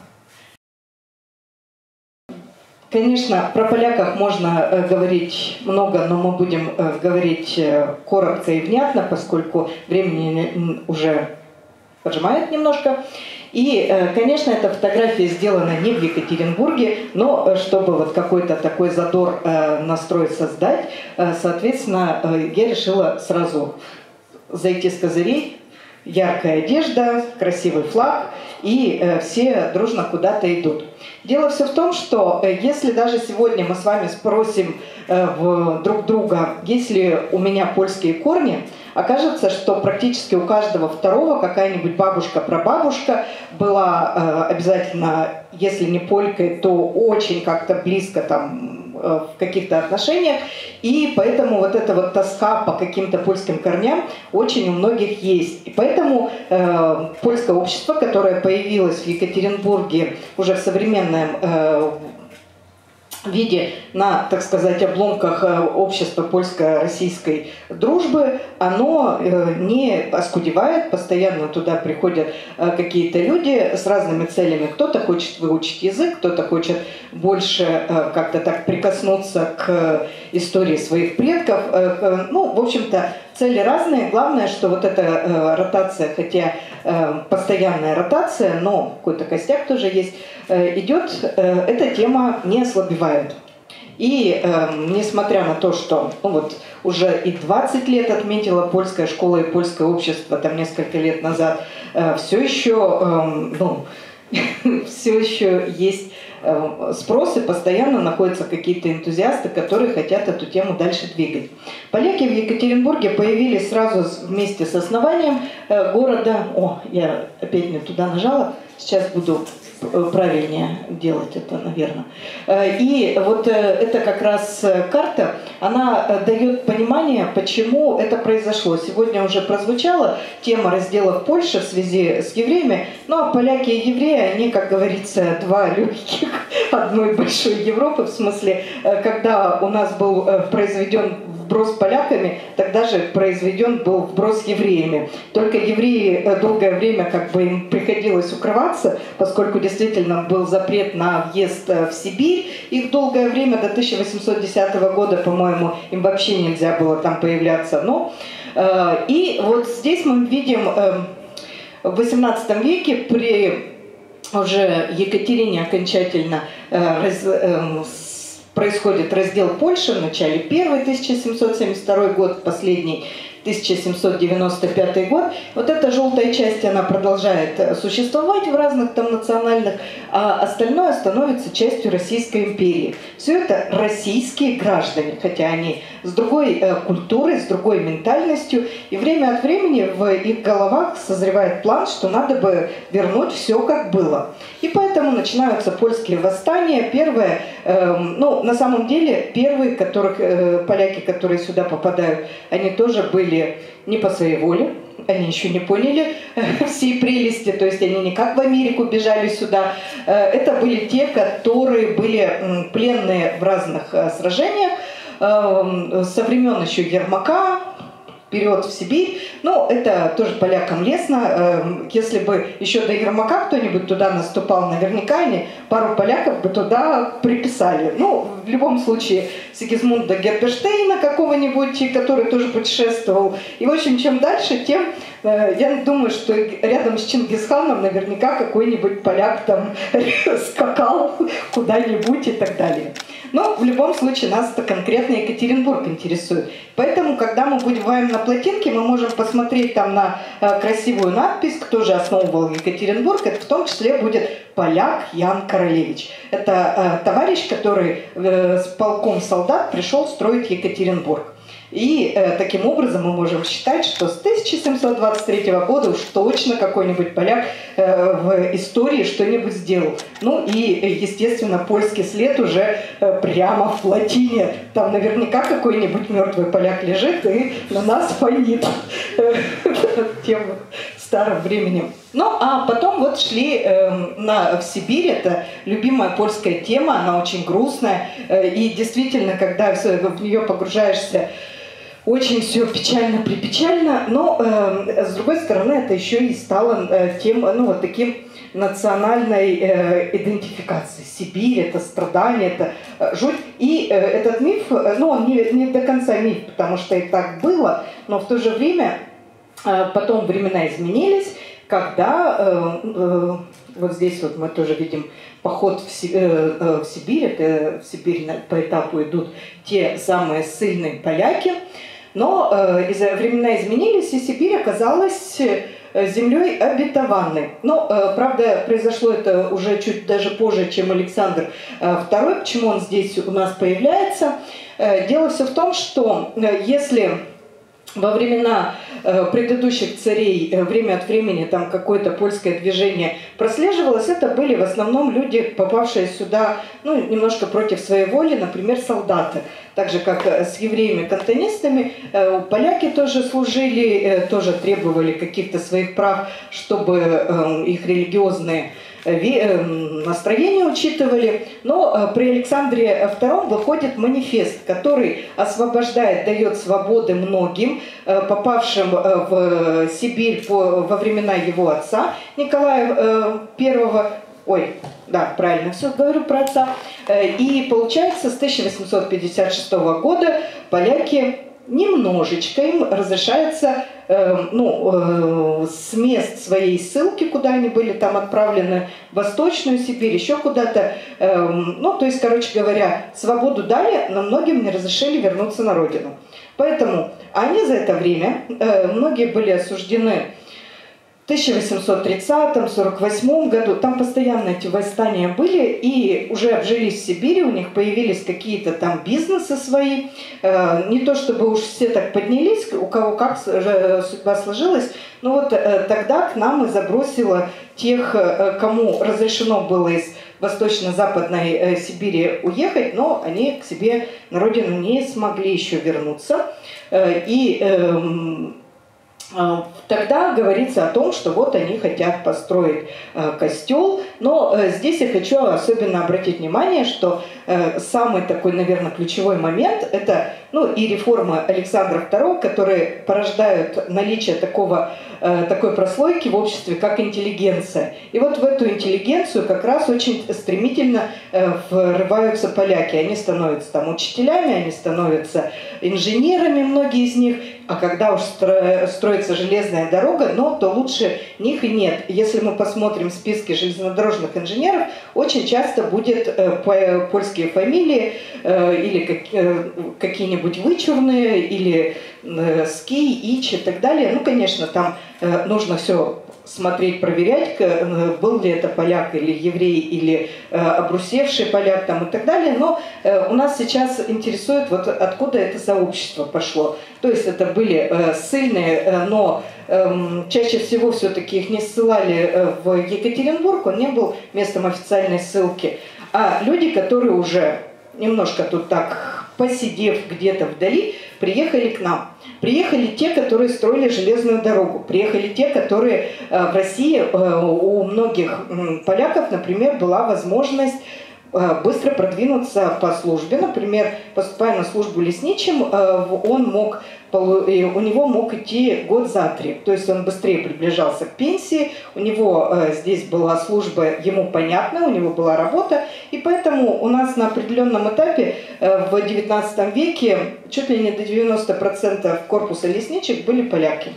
Конечно, про поляков можно говорить много, но мы будем говорить коротко и внятно, поскольку времени уже поджимает немножко. И, конечно, эта фотография сделана не в Екатеринбурге, но чтобы вот какой-то такой задор настрой создать, соответственно, я решила сразу зайти с козырей. Яркая одежда, красивый флаг, и все дружно куда-то идут. Дело все в том, что если даже сегодня мы с вами спросим друг друга, есть ли у меня польские корни, окажется, что практически у каждого второго какая-нибудь бабушка-прабабушка была обязательно, если не полькой, то очень как-то близко там в каких-то отношениях, и поэтому вот эта вот тоска по каким-то польским корням очень у многих есть. И поэтому польское общество, которое появилось в Екатеринбурге уже в современном виде на, так сказать, обломках общества польско-российской дружбы, оно не оскудевает, постоянно туда приходят какие-то люди с разными целями. Кто-то хочет выучить язык, кто-то хочет больше как-то так прикоснуться к истории своих предков. Ну, в общем-то, цели разные. Главное, что вот эта ротация, хотя постоянная ротация, но какой-то костяк тоже есть, идет, эта тема не ослабевает. И несмотря на то, что вот уже и 20 лет отметила польская школа и польское общество, там несколько лет назад, все еще есть спрос, и постоянно находятся какие-то энтузиасты, которые хотят эту тему дальше двигать. Поляки в Екатеринбурге появились сразу вместе с основанием города. О, я опять не туда нажала, сейчас буду правильнее делать это, наверное. И вот это как раз карта, она дает понимание, почему это произошло. Сегодня уже прозвучала тема разделов Польши в связи с евреями, ну а поляки и евреи, они, как говорится, два легких одной большой Европы, в смысле, когда у нас был произведен вброс поляками, тогда же произведен был вброс евреями. Только евреи долгое время как бы им приходилось укрываться, поскольку действительно был запрет на въезд в Сибирь. Их долгое время, до 1810 года, по-моему, им вообще нельзя было там появляться. Но, и вот здесь мы видим в XVIII веке при уже Екатерине окончательно происходит раздел Польши, в начале первый, 1772 год, последний 1795 год. Вот эта желтая часть, она продолжает существовать в разных там национальных, а остальное становится частью Российской империи. Все это российские граждане, хотя они с другой культурой, с другой ментальностью, и время от времени в их головах созревает план, что надо бы вернуть все как было. И поэтому начинаются польские восстания. Первые, ну, на самом деле, первые, поляки, которые сюда попадают, они тоже были не по своей воле, они еще не поняли всей прелести, то есть они не как в Америку бежали сюда. Это были те, которые были пленные в разных сражениях со времен еще Ермака, вперед в Сибирь. Ну, это тоже полякам лестно. Если бы еще до Ермака кто-нибудь туда наступал, наверняка они пару поляков бы туда приписали. Ну, в любом случае, Сигизмунда Герберштейна какого-нибудь, который тоже путешествовал. И, в общем, чем дальше, тем, я думаю, что рядом с Чингисханом наверняка какой-нибудь поляк там скакал куда-нибудь и так далее. Но в любом случае нас это конкретно Екатеринбург интересует. Поэтому, когда мы бываем на плотинке, мы можем посмотреть там на красивую надпись, кто же основывал Екатеринбург. Это в том числе будет поляк Ян Королевич. Это товарищ, который с полком солдат пришел строить Екатеринбург. И таким образом мы можем считать, что с 1723 года уж точно какой-нибудь поляк в истории что-нибудь сделал. Ну и, естественно, польский след уже прямо в плотине. Там наверняка какой-нибудь мертвый поляк лежит и на нас фонит тем старым временем. Ну, а потом вот шли в Сибирь, это любимая польская тема, она очень грустная, и действительно, когда в нее погружаешься, очень все печально-припечально, но с другой стороны это еще и стало тем, ну, вот таким национальной идентификацией. Сибирь, это страдание, это жуть. И этот миф, ну, он не до конца миф, потому что и так было, но в то же время потом времена изменились, когда вот здесь вот мы тоже видим поход в Сибирь, это в Сибирь по этапу идут те самые ссыльные поляки, но времена изменились, и Сибирь оказалась землей обетованной. Но, правда, произошло это уже чуть даже позже, чем Александр II. Почему он здесь у нас появляется? Дело все в том, что если во времена предыдущих царей время от времени там какое-то польское движение прослеживалось, это были в основном люди, попавшие сюда ну, немножко против своей воли, например, солдаты. Так же, как с евреями-кантонистами, поляки тоже служили, тоже требовали каких-то своих прав, чтобы их религиозные настроения учитывали. Но при Александре II выходит манифест, который освобождает, дает свободы многим, попавшим в Сибирь во времена его отца Николая I. Ой, да, правильно все говорю про отца. И получается, с 1856 года поляки немножечко им разрешается с мест своей ссылки, куда они были там отправлены, в Восточную Сибирь, еще куда-то, то есть, короче говоря, свободу дали, но многим не разрешили вернуться на родину. Поэтому они за это время, многие были осуждены в 1830-48 году, там постоянно эти восстания были, и уже обжились в Сибири, у них появились какие-то там бизнесы свои. Не то чтобы уж все так поднялись, у кого как судьба сложилась, но вот тогда к нам и забросило тех, кому разрешено было из Восточно-Западной Сибири уехать, но они к себе на родину не смогли еще вернуться. Тогда говорится о том, что вот они хотят построить костел, но здесь я хочу особенно обратить внимание, что самый такой, наверное, ключевой момент – это и реформы Александра II, которые порождают наличие такой прослойки в обществе, как интеллигенция. И вот в эту интеллигенцию как раз очень стремительно врываются поляки. Они становятся там учителями, они становятся инженерами, многие из них. А когда уж строится железная дорога, то лучше них и нет. Если мы посмотрим списки железнодорожных инженеров, очень часто будет польские фамилии или какие-нибудь вычурные, или ски, ич и так далее. Конечно, там нужно все смотреть, проверять, был ли это поляк или еврей, или обрусевший поляк там, и так далее. Но у нас сейчас интересует, вот откуда это сообщество пошло. То есть это были ссыльные, но чаще всего все-таки их не ссылали в Екатеринбург, он не был местом официальной ссылки. А люди, которые уже немножко тут так посидев где-то вдали, приехали к нам. Приехали те, которые строили железную дорогу. Приехали те, которые в России, у многих поляков, например, была возможность быстро продвинуться по службе. Например, поступая на службу лесничим, у него мог идти год за 3. То есть он быстрее приближался к пенсии, у него здесь была служба ему понятна, у него была работа. И поэтому у нас на определенном этапе в XIX веке чуть ли не до 90% корпуса лесничек были поляки.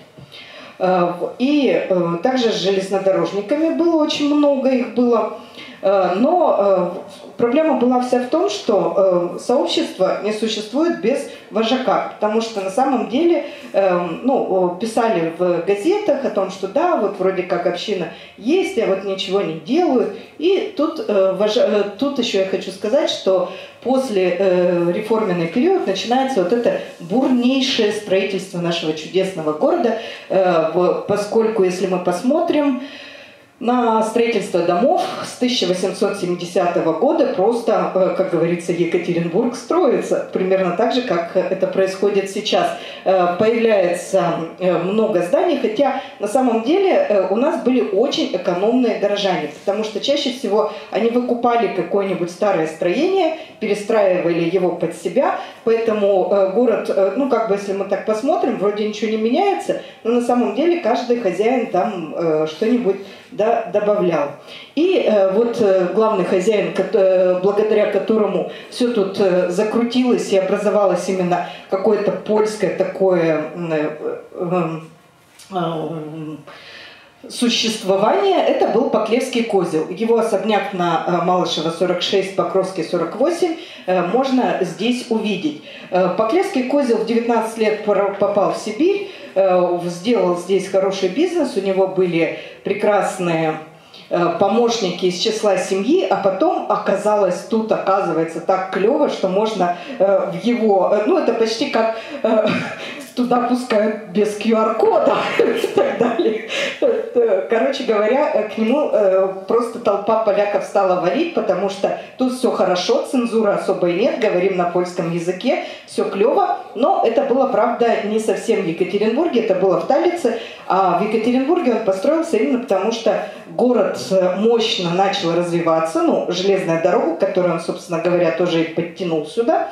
И также с железнодорожниками было очень много, их было. Но проблема была вся в том, что сообщество не существует без вожака, потому что на самом деле писали в газетах о том, что да, вот вроде как община есть, а вот ничего не делают. И тут еще я хочу сказать, что после реформенный период начинается вот это бурнейшее строительство нашего чудесного города, поскольку, если мы посмотрим на строительство домов с 1870 года, просто, как говорится, Екатеринбург строится. Примерно так же, как это происходит сейчас. Появляется много зданий, хотя на самом деле у нас были очень экономные горожане, потому что чаще всего они выкупали какое-нибудь старое строение, перестраивали его под себя, поэтому город, если мы так посмотрим, вроде ничего не меняется, но на самом деле каждый хозяин там что-нибудь добавлял. И вот главный хозяин, благодаря которому все тут закрутилось и образовалось именно какое-то польское такое существование, это был Поклевский козел. Его особняк на Малышева 46, Покровский 48 можно здесь увидеть. Поклевский козел в 19 лет попал в Сибирь, сделал здесь хороший бизнес, у него были прекрасные помощники из числа семьи, а потом оказывается так клево, что можно в его... это почти как туда пускают без QR-кода и так далее. Короче говоря, к нему просто толпа поляков стала валить, потому что тут все хорошо, цензуры особой нет, говорим на польском языке, все клево, но это было, правда, не совсем в Екатеринбурге, это было в Таллице, а в Екатеринбурге он построился именно потому, что город мощно начал развиваться, ну, железная дорога, которую он, собственно говоря, тоже и подтянул сюда.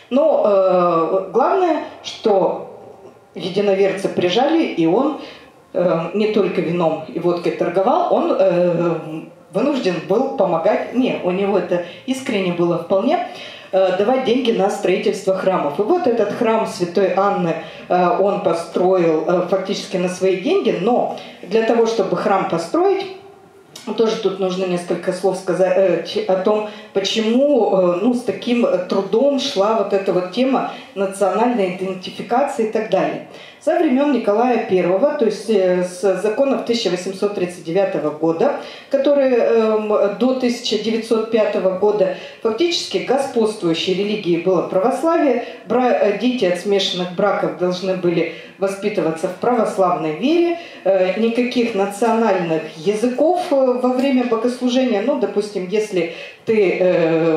Но главное, что единоверцы прижали, и он не только вином и водкой торговал, он вынужден был помогать, у него это искренне было вполне, давать деньги на строительство храмов. И вот этот храм Святой Анны он построил фактически на свои деньги, но для того, чтобы храм построить, тоже тут нужно несколько слов сказать о том, почему с таким трудом шла вот эта вот тема национальной идентификации и так далее. Со времен Николая I, то есть с законов 1839 года, которые до 1905 года фактически господствующей религией было православие, дети от смешанных браков должны были воспитываться в православной вере, никаких национальных языков во время богослужения, допустим, если ты,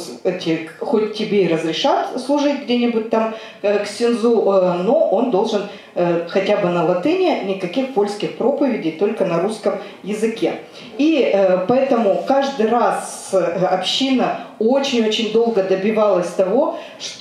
хоть тебе и разрешат служить где-нибудь там ксензу, но он должен хотя бы на латыни, никаких польских проповедей, только на русском языке. И поэтому каждый раз община очень-очень долго добивалась того,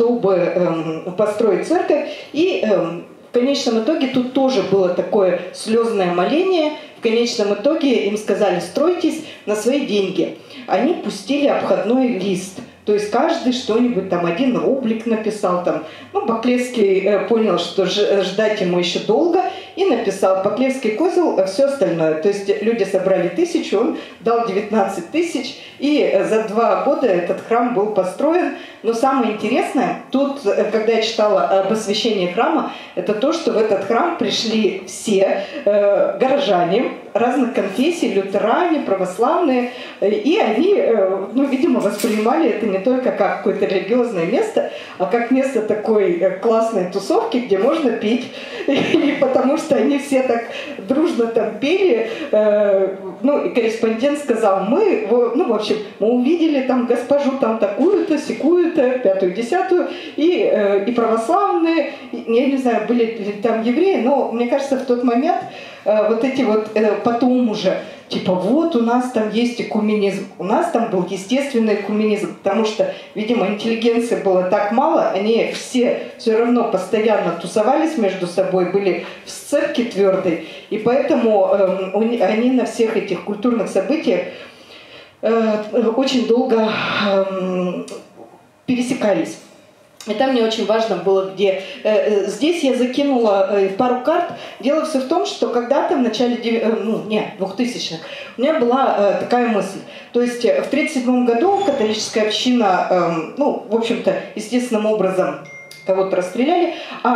чтобы построить церковь, и в конечном итоге тут тоже было такое слезное моление. В конечном итоге им сказали: стройтесь на свои деньги. Они пустили обходной лист. То есть каждый что-нибудь там, 1 рублик написал там. Баклевский понял, что ждать ему еще долго, и написал Баклевский козел, все остальное. То есть люди собрали 1000, он дал 19 тысяч, и за 2 года этот храм был построен. Но самое интересное, тут, когда я читала об освящении храма, это то, что в этот храм пришли все горожане разных конфессий, лютеране, православные, и они, видимо, воспринимали это не только как какое-то религиозное место, а как место такой классной тусовки, где можно петь, и потому что они все так дружно там пели, и корреспондент сказал: мы увидели там госпожу там такую-то, секую-то, 5-ю, 10-ю, и православные, я не знаю, были ли там евреи, но мне кажется, в тот момент потом уже, у нас там есть экуменизм, у нас там был естественный экуменизм, потому что, видимо, интеллигенции было так мало, они все равно постоянно тусовались между собой, были в сцепке твердой, и поэтому они на всех этих культурных событиях очень долго пересекались. И там мне очень важно было, где... Здесь я закинула пару карт. Дело все в том, что когда-то в начале 2000-х у меня была такая мысль. То есть в 1937 году католическая община, в общем-то, естественным образом кого-то расстреляли.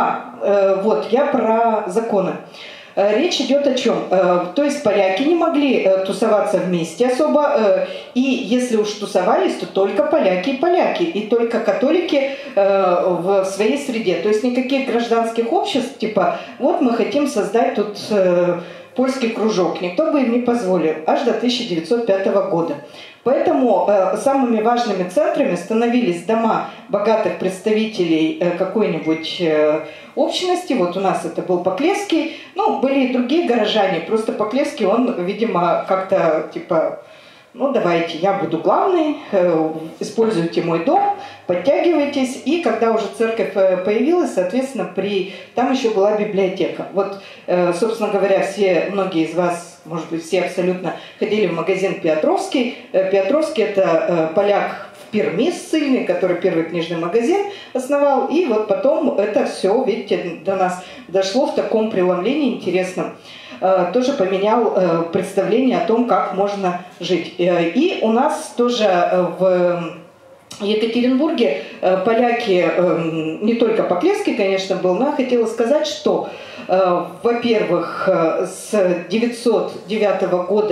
Я про законы. Речь идет о чем? То есть поляки не могли тусоваться вместе особо, и если уж тусовались, то только поляки и поляки, и только католики в своей среде. То есть никаких гражданских обществ, мы хотим создать тут польский кружок, никто бы им не позволил, аж до 1905 года. Поэтому самыми важными центрами становились дома богатых представителей какой-нибудь общности. Вот у нас это был Баклевский, были и другие горожане. Просто Баклевский, он, видимо, как-то давайте, я буду главный, используйте мой дом, подтягивайтесь. И когда уже церковь появилась, соответственно, там еще была библиотека. Собственно говоря, многие из вас, может быть, все абсолютно ходили в магазин Петровский. Петровский – это поляк в Перми ссыльный, который первый книжный магазин основал. И потом это все, видите, до нас дошло в таком преломлении интересном. Тоже поменял представление о том, как можно жить. И у нас тоже в Екатеринбурге поляки, не только Баклевский, конечно, был, но я хотела сказать, что, во-первых, с 1909 года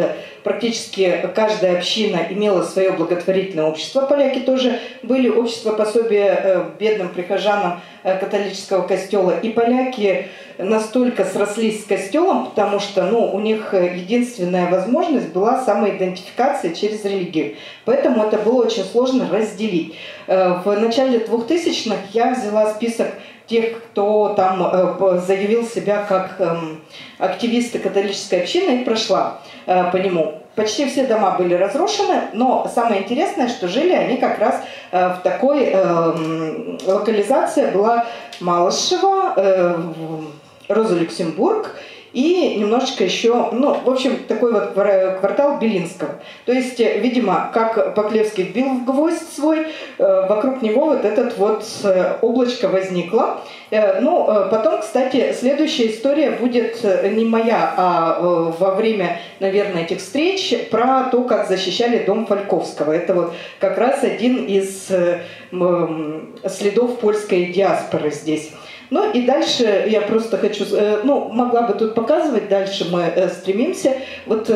практически каждая община имела свое благотворительное общество. Поляки тоже были общество пособия бедным прихожанам католического костела. И поляки настолько срослись с костелом, потому что у них единственная возможность была самоидентификация через религию. Поэтому это было очень сложно разделить. В начале 2000-х я взяла список тех, кто там заявил себя как активисты католической общины, и прошла по нему. Почти все дома были разрушены, но самое интересное, что жили они как раз в такой локализации. Была Малышево, Роза Люксембург и немножечко еще, в общем, такой вот квартал Белинского. То есть, видимо, как Поклевский вбил в гвоздь свой, вокруг него вот этот вот облачко возникло. Потом, кстати, следующая история будет не моя, а во время, наверное, этих встреч про то, как защищали дом Фальковского. Это вот как раз один из следов польской диаспоры здесь. И дальше я просто хочу, могла бы тут показывать, дальше мы стремимся. Вот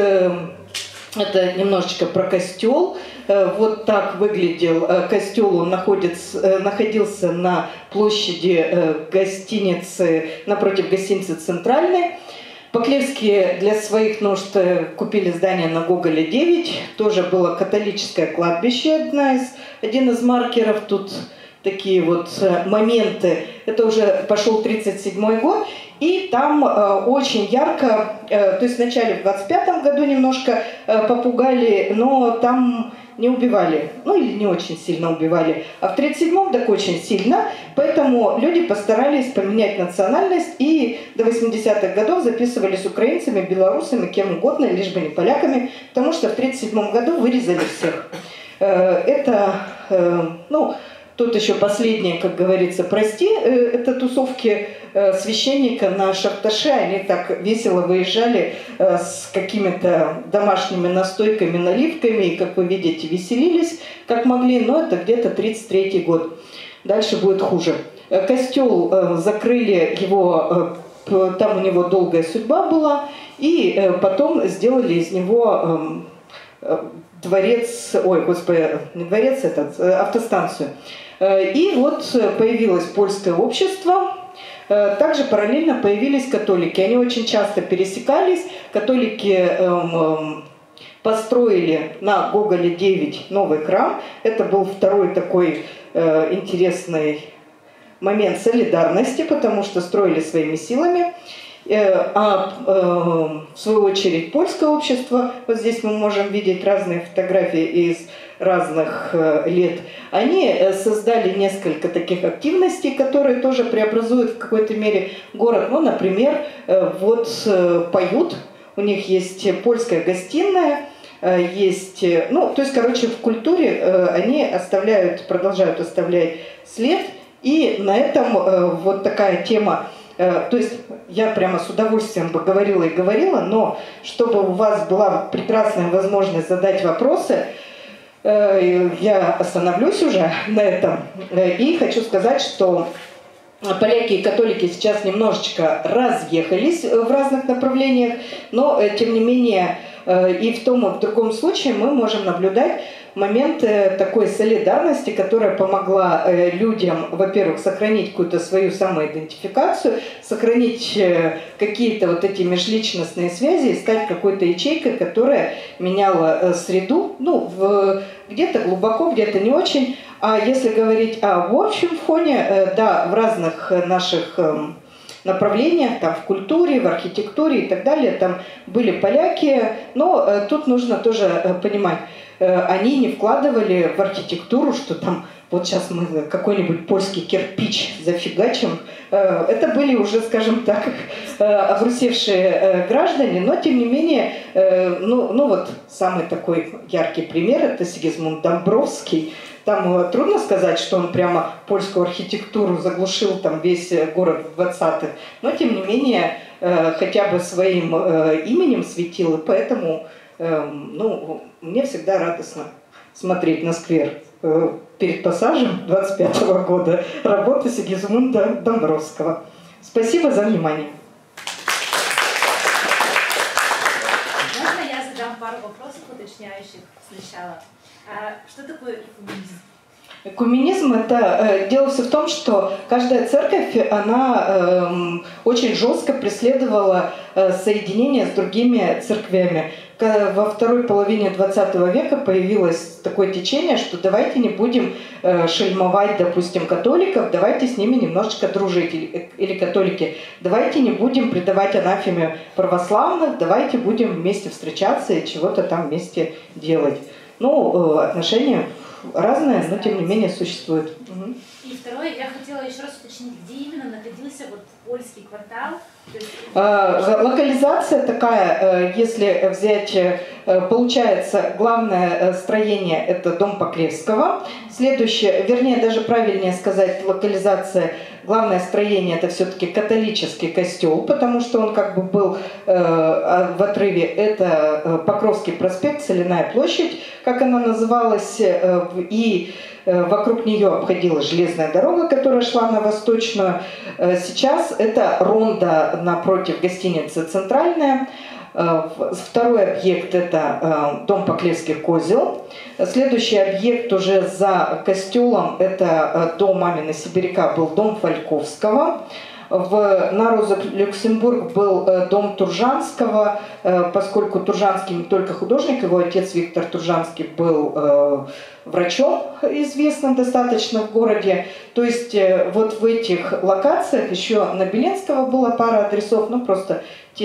это немножечко про костел. Вот так выглядел костел, он находился на площади гостиницы, напротив гостиницы «Центральной». Поклевские для своих нужд купили здание на Гоголя 9, тоже было католическое кладбище, один из маркеров тут. Такие вот моменты. Это уже пошел 1937 год, и там очень ярко, то есть вначале в 1925 году немножко попугали, но там не убивали, или не очень сильно убивали, а в 1937-м так очень сильно, поэтому люди постарались поменять национальность и до 80-х годов записывались украинцами, белорусами, кем угодно, лишь бы не поляками, потому что в 1937 году вырезали всех. Это, тут еще последнее, как говорится, прости, это тусовки священника на Шарташе, они так весело выезжали с какими-то домашними настойками, наливками, и, как вы видите, веселились, как могли, но это где-то 1933 год. Дальше будет хуже. Костел закрыли его, там у него долгая судьба была, и потом сделали из него дворец, не дворец, автостанцию. И вот появилось польское общество, также параллельно появились католики. Они очень часто пересекались. Католики построили на Гоголя 9 новый храм. Это был второй такой интересный момент солидарности, потому что строили своими силами. В свою очередь польское общество, вот здесь мы можем видеть разные фотографии из разных лет, они создали несколько таких активностей, которые тоже преобразуют в какой-то мере город. Например, вот поют, у них есть польская гостиная, есть, то есть, в культуре они продолжают оставлять след, и на этом вот такая тема. То есть я прямо с удовольствием бы говорила и говорила, но чтобы у вас была прекрасная возможность задать вопросы, я остановлюсь уже на этом. И хочу сказать, что поляки и католики сейчас немножечко разъехались в разных направлениях, но тем не менее и в том, и в другом случае мы можем наблюдать момент такой солидарности, которая помогла людям, во-первых, сохранить какую-то свою самоидентификацию, сохранить какие-то вот эти межличностные связи и стать какой-то ячейкой, которая меняла среду, где-то глубоко, где-то не очень. А если говорить в общем фоне, да, в разных наших направлениях, там, в культуре, в архитектуре и так далее, там были поляки, но тут нужно тоже понимать, они не вкладывали в архитектуру, что там вот сейчас мы какой-нибудь польский кирпич зафигачим. Это были уже, скажем так, обрусевшие граждане, но тем не менее, вот самый такой яркий пример – это Сигизмунд Домбровский. Там трудно сказать, что он прямо польскую архитектуру заглушил там весь город в 20-х, но тем не менее хотя бы своим именем светил, и поэтому мне всегда радостно смотреть на сквер перед пассажем 25-го года работы Сигизмунда Домбровского. Спасибо за внимание. Можно я задам пару вопросов уточняющих сначала. Что такое экуменизм? Экуменизм — это дело все в том, что каждая церковь, она очень жестко преследовала соединение с другими церквями. Во второй половине 20 века появилось такое течение, что давайте не будем шельмовать, допустим, католиков, давайте с ними немножечко дружить, или католики, давайте не будем предавать анафеме православных, давайте будем вместе встречаться и чего-то там вместе делать. Ну, отношения разные, но тем не менее существуют. И второе, я хотела еще раз уточнить, где именно находился вот польский квартал? Локализация такая, если взять, получается, главное строение — это дом Поклевского. Следующее, вернее, даже правильнее сказать, локализация, главное строение — это все-таки католический костел, потому что он как бы был в отрыве. Это Покровский проспект, Соляная площадь, как она называлась, и вокруг нее обходилась железная дорога, которая шла на Восточную. Сейчас это ронда напротив гостиницы «Центральная». Второй объект – это дом Поклевских козел. Следующий объект уже за костелом – это дом Мамина Сибиряка, был дом Фальковского. На Роза-Люксембург был дом Туржанского, поскольку Туржанский не только художник, его отец Виктор Туржанский был врачом, известным достаточно в городе. То есть вот в этих локациях еще на Беленского была пара адресов, ну просто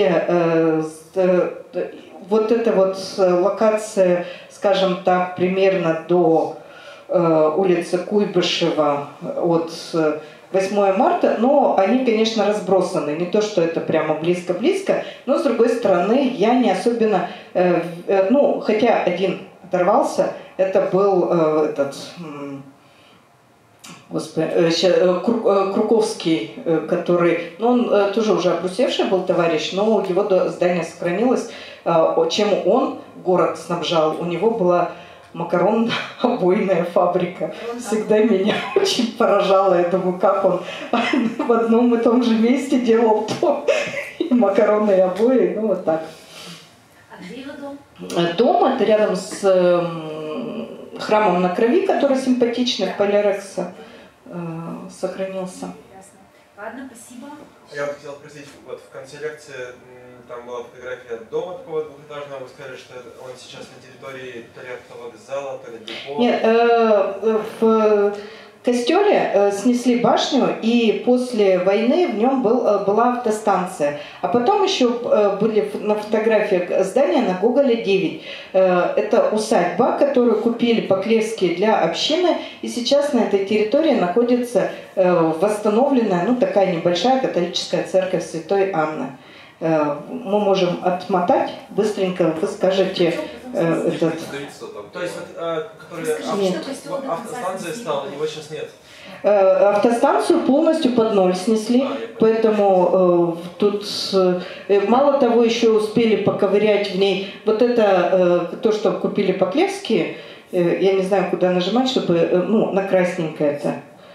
вот эта вот локация, скажем так, примерно до улицы Куйбышева от 8 марта, но они, конечно, разбросаны. Не то, что это прямо близко-близко, но, с другой стороны, я не особенно... ну, хотя один оторвался, это был Круковский, который... Ну, он тоже уже обрусевший был товарищ, но его здание сохранилось. Чем он город снабжал? У него была макаронно-обойная фабрика. Всегда меня очень поражало. Я думаю, как он в одном и том же месте делал то. И макаронные обои, ну вот так. А где его дом? Дом это рядом с храмом на Крови, который симпатичный, в Полярексе сохранился. Ладно, спасибо. Я вот хотел спросить, вот в конце лекции там была фотография дома такого двухэтажного, вы сказали, что он сейчас на территории то ли автовокзала, то ли депо. Нет, в костеле снесли башню, и после войны в нем была автостанция. А потом еще были на фотографиях здания на Гоголя 9. Это усадьба, которую купили Поклевские для общины, и сейчас на этой территории находится восстановленная, ну такая небольшая католическая церковь Святой Анны. Мы можем отмотать быстренько, вы скажете этот... То есть, который автостанция стала, его сейчас нет? Автостанцию полностью под ноль снесли, поэтому тут мало того еще успели поковырять в ней. Вот это то, что купили Поклевские, я не знаю, куда нажимать, чтобы, ну, на красненькое это.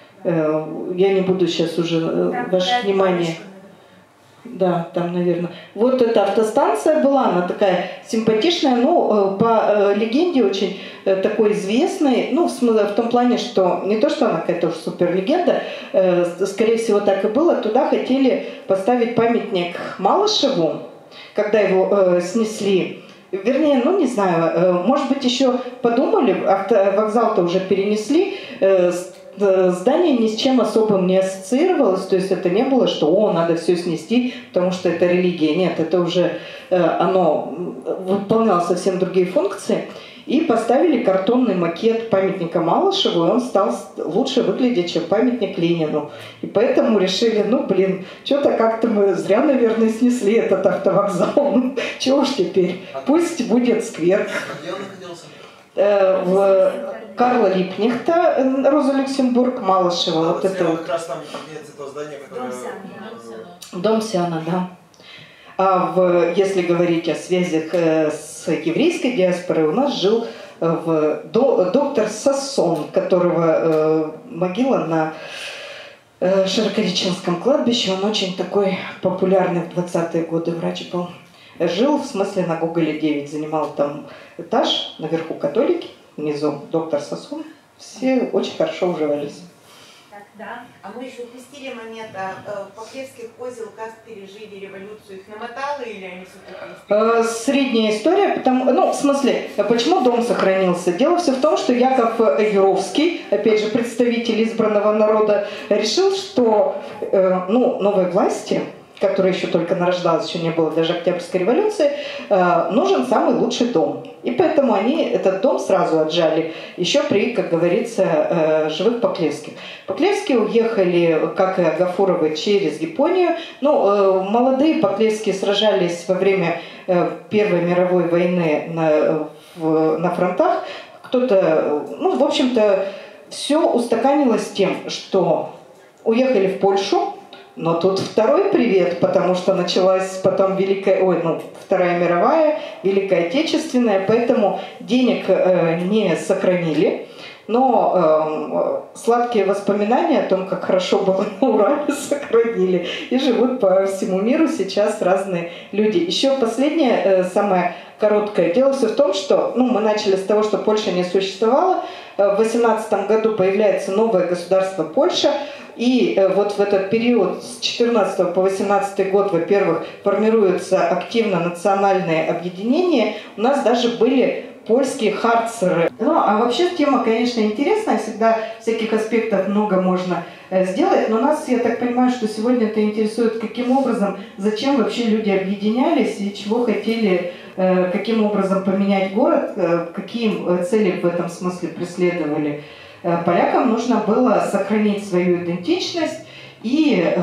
Я не буду сейчас уже ваше внимание... Да, там, наверное. Вот эта автостанция была, она такая симпатичная, ну, по легенде очень такой известной, ну, в том плане, что не то, что она какая-то уж суперлегенда, скорее всего, так и было, туда хотели поставить памятник Малышеву, когда его снесли. Вернее, ну, не знаю, может быть, еще подумали, вокзал-то уже перенесли, здание ни с чем особым не ассоциировалось, то есть это не было, что надо все снести, потому что это религия. Нет, это уже оно выполняло совсем другие функции. И поставили картонный макет памятника Малышеву, и он стал лучше выглядеть, чем памятник Ленину. И поэтому решили, ну блин, что-то как-то мы зря, наверное, снесли этот автовокзал. Ну, чего уж теперь, пусть будет сквер. Где он находился? В Карла Липкнехта, Роза Люксембург, Малышева. Вот это вот как раз там нет этого здания, которое... Дом Сиана, да. А если говорить о связях с еврейской диаспорой, у нас жил доктор Сассон, которого могила на Широкореченском кладбище. Он очень такой популярный в 20-е годы врач был. жил, в смысле на Гоголя 9, занимал там этаж, наверху католики, внизу доктор Сосун. Все очень хорошо уживались. Да. А мы еще упустили момент, Поплевских козел как пережили революцию? Их намотало или они все-таки... Средняя история, ну, в смысле, почему дом сохранился? Дело все в том, что Яков Юровский, опять же, представитель избранного народа, решил, что новой власти, которая еще только нарождалась, еще не было даже Октябрьской революции, нужен самый лучший дом. И поэтому они этот дом сразу отжали, еще при, как говорится, живых Поплевских. Поплевские уехали, как и Агафуровы, через Японию. Молодые Поплевские сражались во время Первой мировой войны на фронтах. Кто-то, в общем-то, все устаканилось тем, что уехали в Польшу. Но тут второй привет, потому что началась потом Вторая мировая, Великая Отечественная, поэтому денег не сохранили. Но сладкие воспоминания о том, как хорошо было на Урале, сохранили. И живут по всему миру сейчас разные люди. Еще последнее, самое короткое. Дело все в том, что мы начали с того, что Польша не существовала. В 18 году появляется новое государство Польша. И вот в этот период с 14 по 18 год, во-первых, формируются активно национальные объединения. У нас даже были польские харцеры. А вообще тема, конечно, интересная. Всегда всяких аспектов много можно сделать. Но нас, я так понимаю, что сегодня это интересует, каким образом, зачем вообще люди объединялись и чего хотели, каким образом поменять город, какие цели в этом смысле преследовали. Полякам нужно было сохранить свою идентичность, и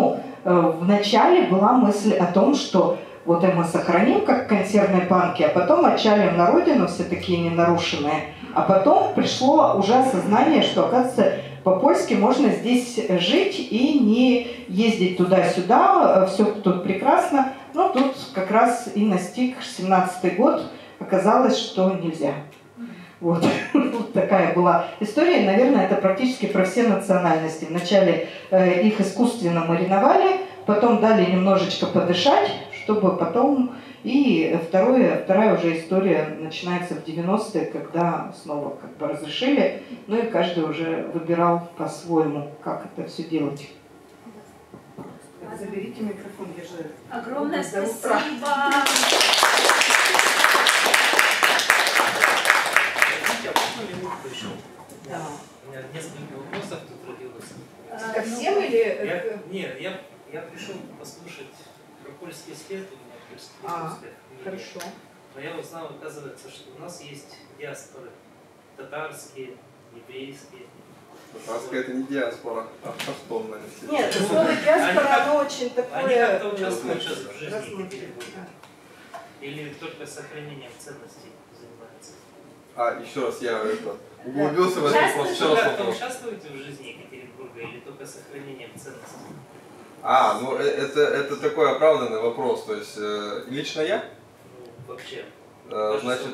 вначале была мысль о том, что вот мы сохраним как консервные банки, а потом отчалим на родину, все такие ненарушенные. А потом пришло уже осознание, что, оказывается, по-польски можно здесь жить и не ездить туда-сюда, все тут прекрасно. Но тут как раз и настиг 17-й год, оказалось, что нельзя. Вот такая была история. Наверное, это практически про все национальности. Вначале их искусственно мариновали, потом дали немножечко подышать, чтобы потом... И вторая уже история начинается в 90-е, когда снова разрешили, и каждый уже выбирал по-своему, как это все делать. Заберите микрофон, я же... Огромное спасибо! Да. У меня несколько вопросов тут родилось. Ко всем или... Нет, я пришел послушать про польские исследования, Хорошо. Но я узнал, оказывается, что у нас есть диаспоры. Татарские, еврейские. Татарская это не диаспора, а автохтонная. Нет, слово диаспора, оно очень такое... Они как-то участвуют сейчас в жизни Екатеринбурга. Или только сохранением ценностей занимаются? Еще раз, я углубился в этот вопрос. Вы участвуете в жизни Екатеринбурга или только сохранением ценностей? Это такой оправданный вопрос. То есть, лично я? Вообще. Значит,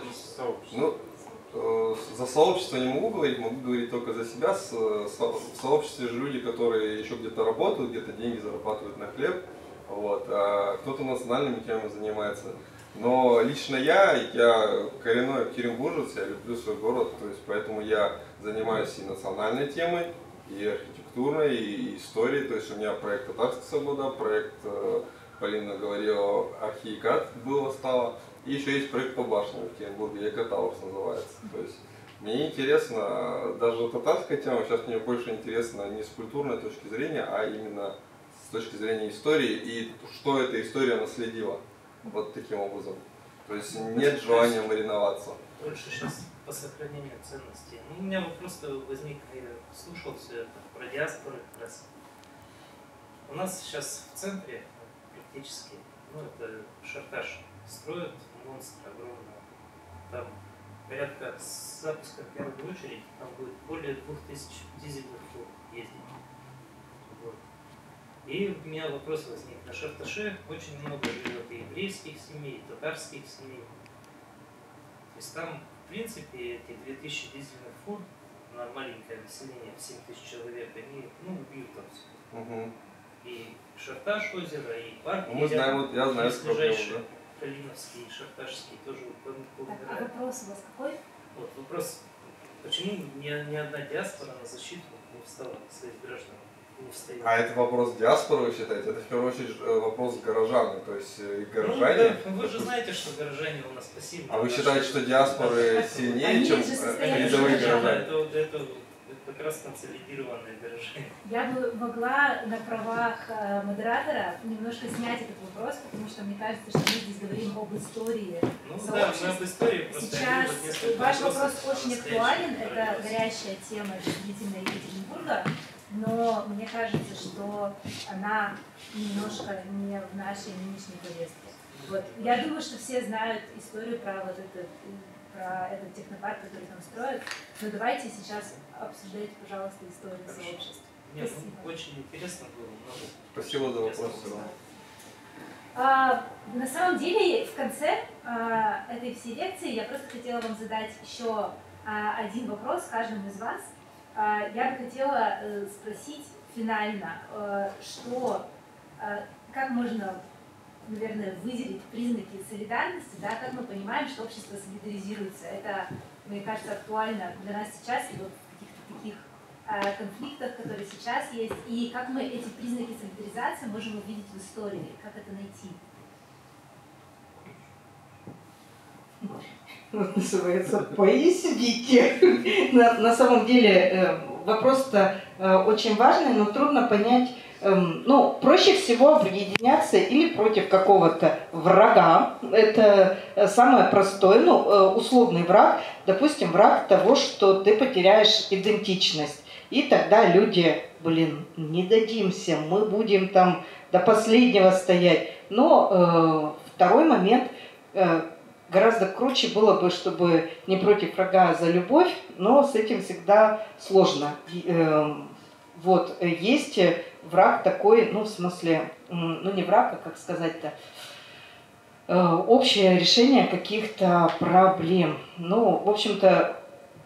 за сообщество не могу говорить только за себя. В сообществе же люди, которые еще где-то работают, где-то деньги зарабатывают на хлеб. А кто-то национальными темами занимается. Но лично я коренной екатеринбуржец, я люблю свой город, то есть поэтому я занимаюсь и национальной темой, и архитектурной, и историей. То есть у меня проект «Татарская свобода», проект, Полина говорила, «Архиекат» стало, и еще есть проект по башне в Екатеринбурге, «Екатаурс» называется. То есть мне интересно, даже татарская тема, сейчас мне больше интересна не с культурной точки зрения, а именно с точки зрения истории, и что эта история наследила. Вот таким образом. То есть нет желания мариноваться. Больше сейчас по сохранению ценностей. У меня вопрос возник, я слушал все это про диаспоры как раз. У нас сейчас в центре практически, это Шарташ, строят монстр огромного. Там порядка с запуска первой очереди, там будет более 2000 дизельных фур ездить. И у меня вопрос возник. На Шарташе очень много живет и еврейских семей, и татарских семей. То есть там, в принципе, эти 2000 дизельных фур на маленькое население в 7000 человек, они, убьют там все. И Шарташ озеро, и парк. Я знаю эту проблему, да? Калиновский, Шахтарский тоже Так, а умирают. вопрос у вас какой? Вот вопрос, почему ни одна диаспора на защиту не встала своих граждан? Не встает? А это вопрос диаспоры, вы считаете? Это в первую очередь вопрос горожан, то есть и горожане. Ну, да, вы же знаете, что горожане у нас пассивны. А вы считаете, что диаспоры сильнее, чем рядовые горожане? Это как раз консолидированные горожане. Я бы могла на правах модератора немножко снять этот вопрос, потому что мне кажется, что мы здесь говорим об истории Ну да, сообществ. мы об истории просто. Сейчас ваш вопрос очень актуален, это горячая. горячая тема действительно Екатеринбурга, но мне кажется, что она немножко не в нашей нынешней повестке. Вот. Я думаю, что все знают историю про вот этот технопарк, который там строят, но давайте сейчас обсуждайте, пожалуйста, историю сообществ. Нет, Спасибо. ну, очень интересно было. Много. Спасибо за вопрос. На самом деле, в конце этой всей лекции я просто хотела вам задать еще один вопрос каждому из вас. Я бы хотела спросить финально, как можно, наверное, выделить признаки солидарности, да, как мы понимаем, что общество солидаризируется. Это, мне кажется, актуально для нас сейчас и вот в каких-то таких конфликтах, которые сейчас есть, и как мы эти признаки солидаризации можем увидеть в истории, как это найти. Вот называется, поясните. На самом деле вопрос-то очень важный, но трудно понять. Ну, проще всего объединяться или против какого-то врага. Это самое простое, ну, условный враг. Допустим, враг того, что ты потеряешь идентичность. И тогда люди, не дадимся, мы будем там до последнего стоять. Но второй момент, гораздо круче было бы, чтобы не против врага, а за любовь, но с этим всегда сложно. Вот, есть враг такой, ну, в смысле, ну, не враг, а как сказать-то, общее решение каких-то проблем. Ну, в общем-то,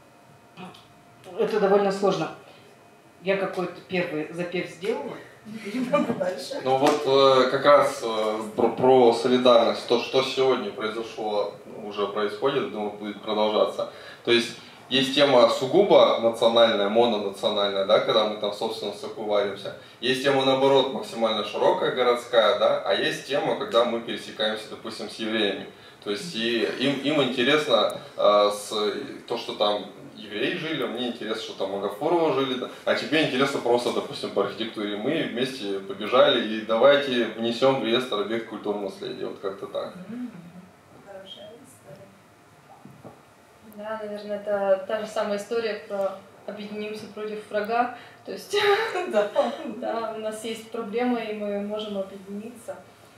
это довольно сложно. Я какой-то первый запев сделала. Ну вот как раз про солидарность, то, что сегодня произошло, уже происходит, думаю, будет продолжаться. То есть тема сугубо национальная, мононациональная, да, когда мы там в собственностях варимся. Есть тема, наоборот, максимально широкая, городская, да, а есть тема, когда мы пересекаемся, допустим, с евреями. То есть и им интересно то, что там евреи жили, а мне интересно, что там Агафурова жили, да, а тебе интересно просто, допустим, по архитектуре. Мы вместе побежали и давайте внесем в реестр объект культурного наследия, вот как-то так. Хорошая история. Да, наверное, это та же самая история про объединимся против врага. То есть, да, у нас есть проблема, и мы можем объединиться.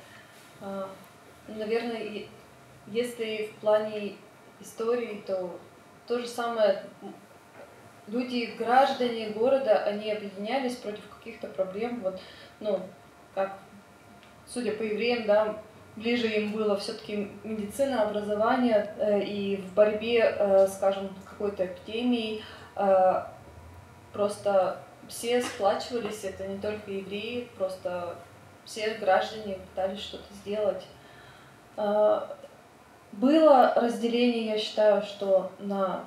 Наверное, если в плане истории, то же самое, люди, граждане города, они объединялись против каких-то проблем. Вот, ну, как, судя по евреям, да, ближе им было все-таки медицина, образование, и в борьбе, скажем, с какой-то эпидемией просто все сплачивались, это не только евреи, просто все граждане пытались что-то сделать. Было разделение, я считаю, что на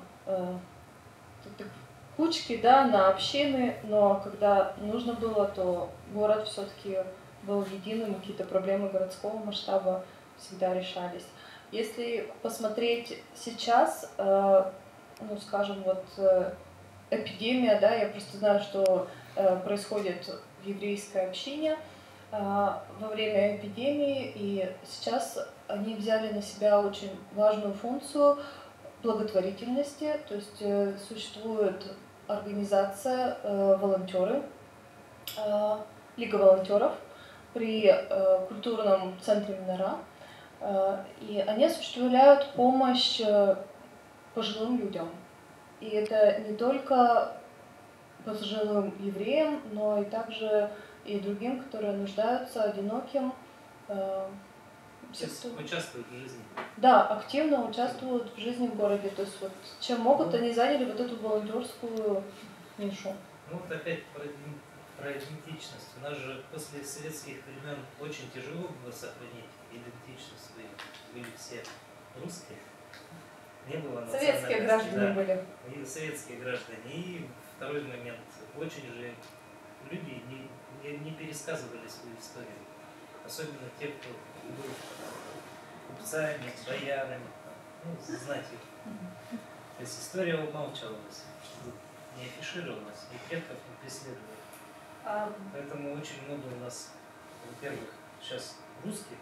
кучки, да, на общины, но когда нужно было, то город все-таки был единым, какие-то проблемы городского масштаба всегда решались. Если посмотреть сейчас, ну, скажем, вот эпидемия, да, я просто знаю, что происходит в еврейской общине во время эпидемии, и сейчас они взяли на себя очень важную функцию благотворительности, то есть существует организация волонтеры, Лига волонтеров при культурном центре Минора, и они осуществляют помощь пожилым людям. И это не только пожилым евреям, но и также и другим, которые нуждаются, одиноким. Участвуют в жизни. Да, активно участвуют в жизни в городе. То есть вот чем могут, они заняли вот эту волонтерскую нишу. Ну вот опять про идентичность. У нас же после советских времен очень тяжело было сохранить идентичность своей. Были все русские. Не было Советские граждане были. И советские граждане. И второй момент. Очень же люди не пересказывали свою историю. Особенно те, кто был купцами, боярами. Ну, знать их. То есть история умалчивалась, не афишировалась, и предков не преследовали. Поэтому очень много у нас, во-первых, сейчас русских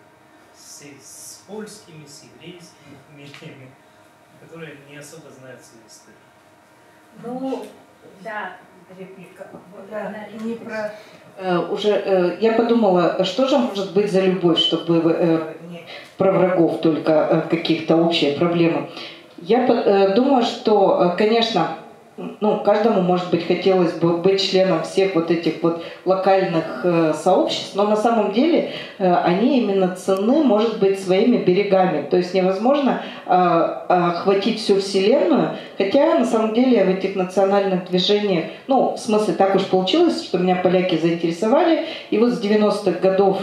с польскими, с еврейскими фамилиями, которые не особо знают свою историю. Ну, да, реплика. Да, не про... Я подумала, что же может быть за любовь, чтобы не про врагов только каких-то общие проблемы. Я думаю, что, конечно, каждому, может быть, хотелось бы быть членом всех вот этих вот локальных сообществ, но на самом деле они именно ценны, может быть, своими берегами. То есть невозможно охватить всю Вселенную, хотя на самом деле в этих национальных движениях, в смысле, так уж получилось, что меня поляки заинтересовали, и вот с 90-х годов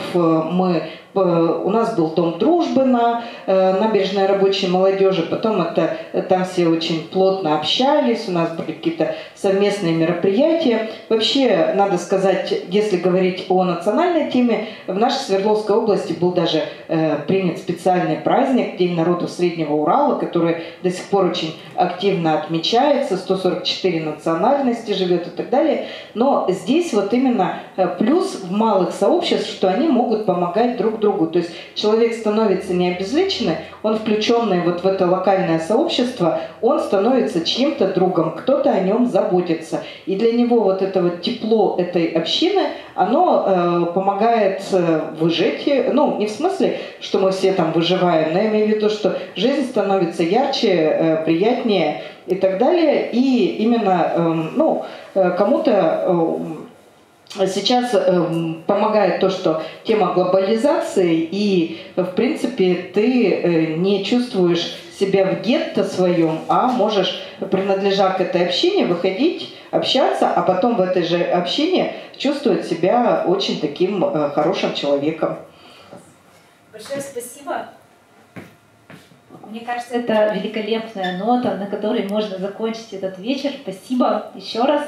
у нас был Дом дружбы на набережной рабочей молодежи, потом там все очень плотно общались, у нас были какие-то совместные мероприятия. Вообще, надо сказать, если говорить о национальной теме, в нашей Свердловской области был даже принят специальный праздник День народов Среднего Урала, который до сих пор очень активно отмечается, 144 национальности живет и так далее. Но здесь вот именно плюс в малых сообществах, что они могут помогать друг другу. То есть человек становится не обезличенный, он включенный вот в это локальное сообщество, он становится чьим-то другом, кто-то о нем заботится. И для него вот это вот тепло этой общины, оно помогает выжить. Не в смысле, что мы все там выживаем, но я имею в виду, что жизнь становится ярче, приятнее и так далее. И именно кому-то сейчас помогает то, что тема глобализации, и, в принципе, ты не чувствуешь себя в гетто своем, а можешь, принадлежа к этой общине, выходить, общаться, а потом в этой же общине чувствовать себя очень таким хорошим человеком. Большое спасибо. Мне кажется, это великолепная нота, на которой можно закончить этот вечер. Спасибо еще раз.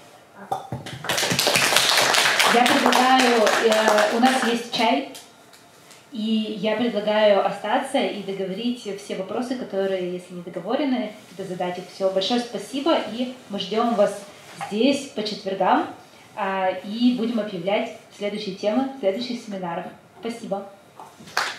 Я предлагаю, у нас есть чай, и я предлагаю остаться и договорить все вопросы, которые, если не договорены, задать их. Все, большое спасибо, и мы ждем вас здесь по четвергам, и будем объявлять следующие темы, следующих семинаров. Спасибо.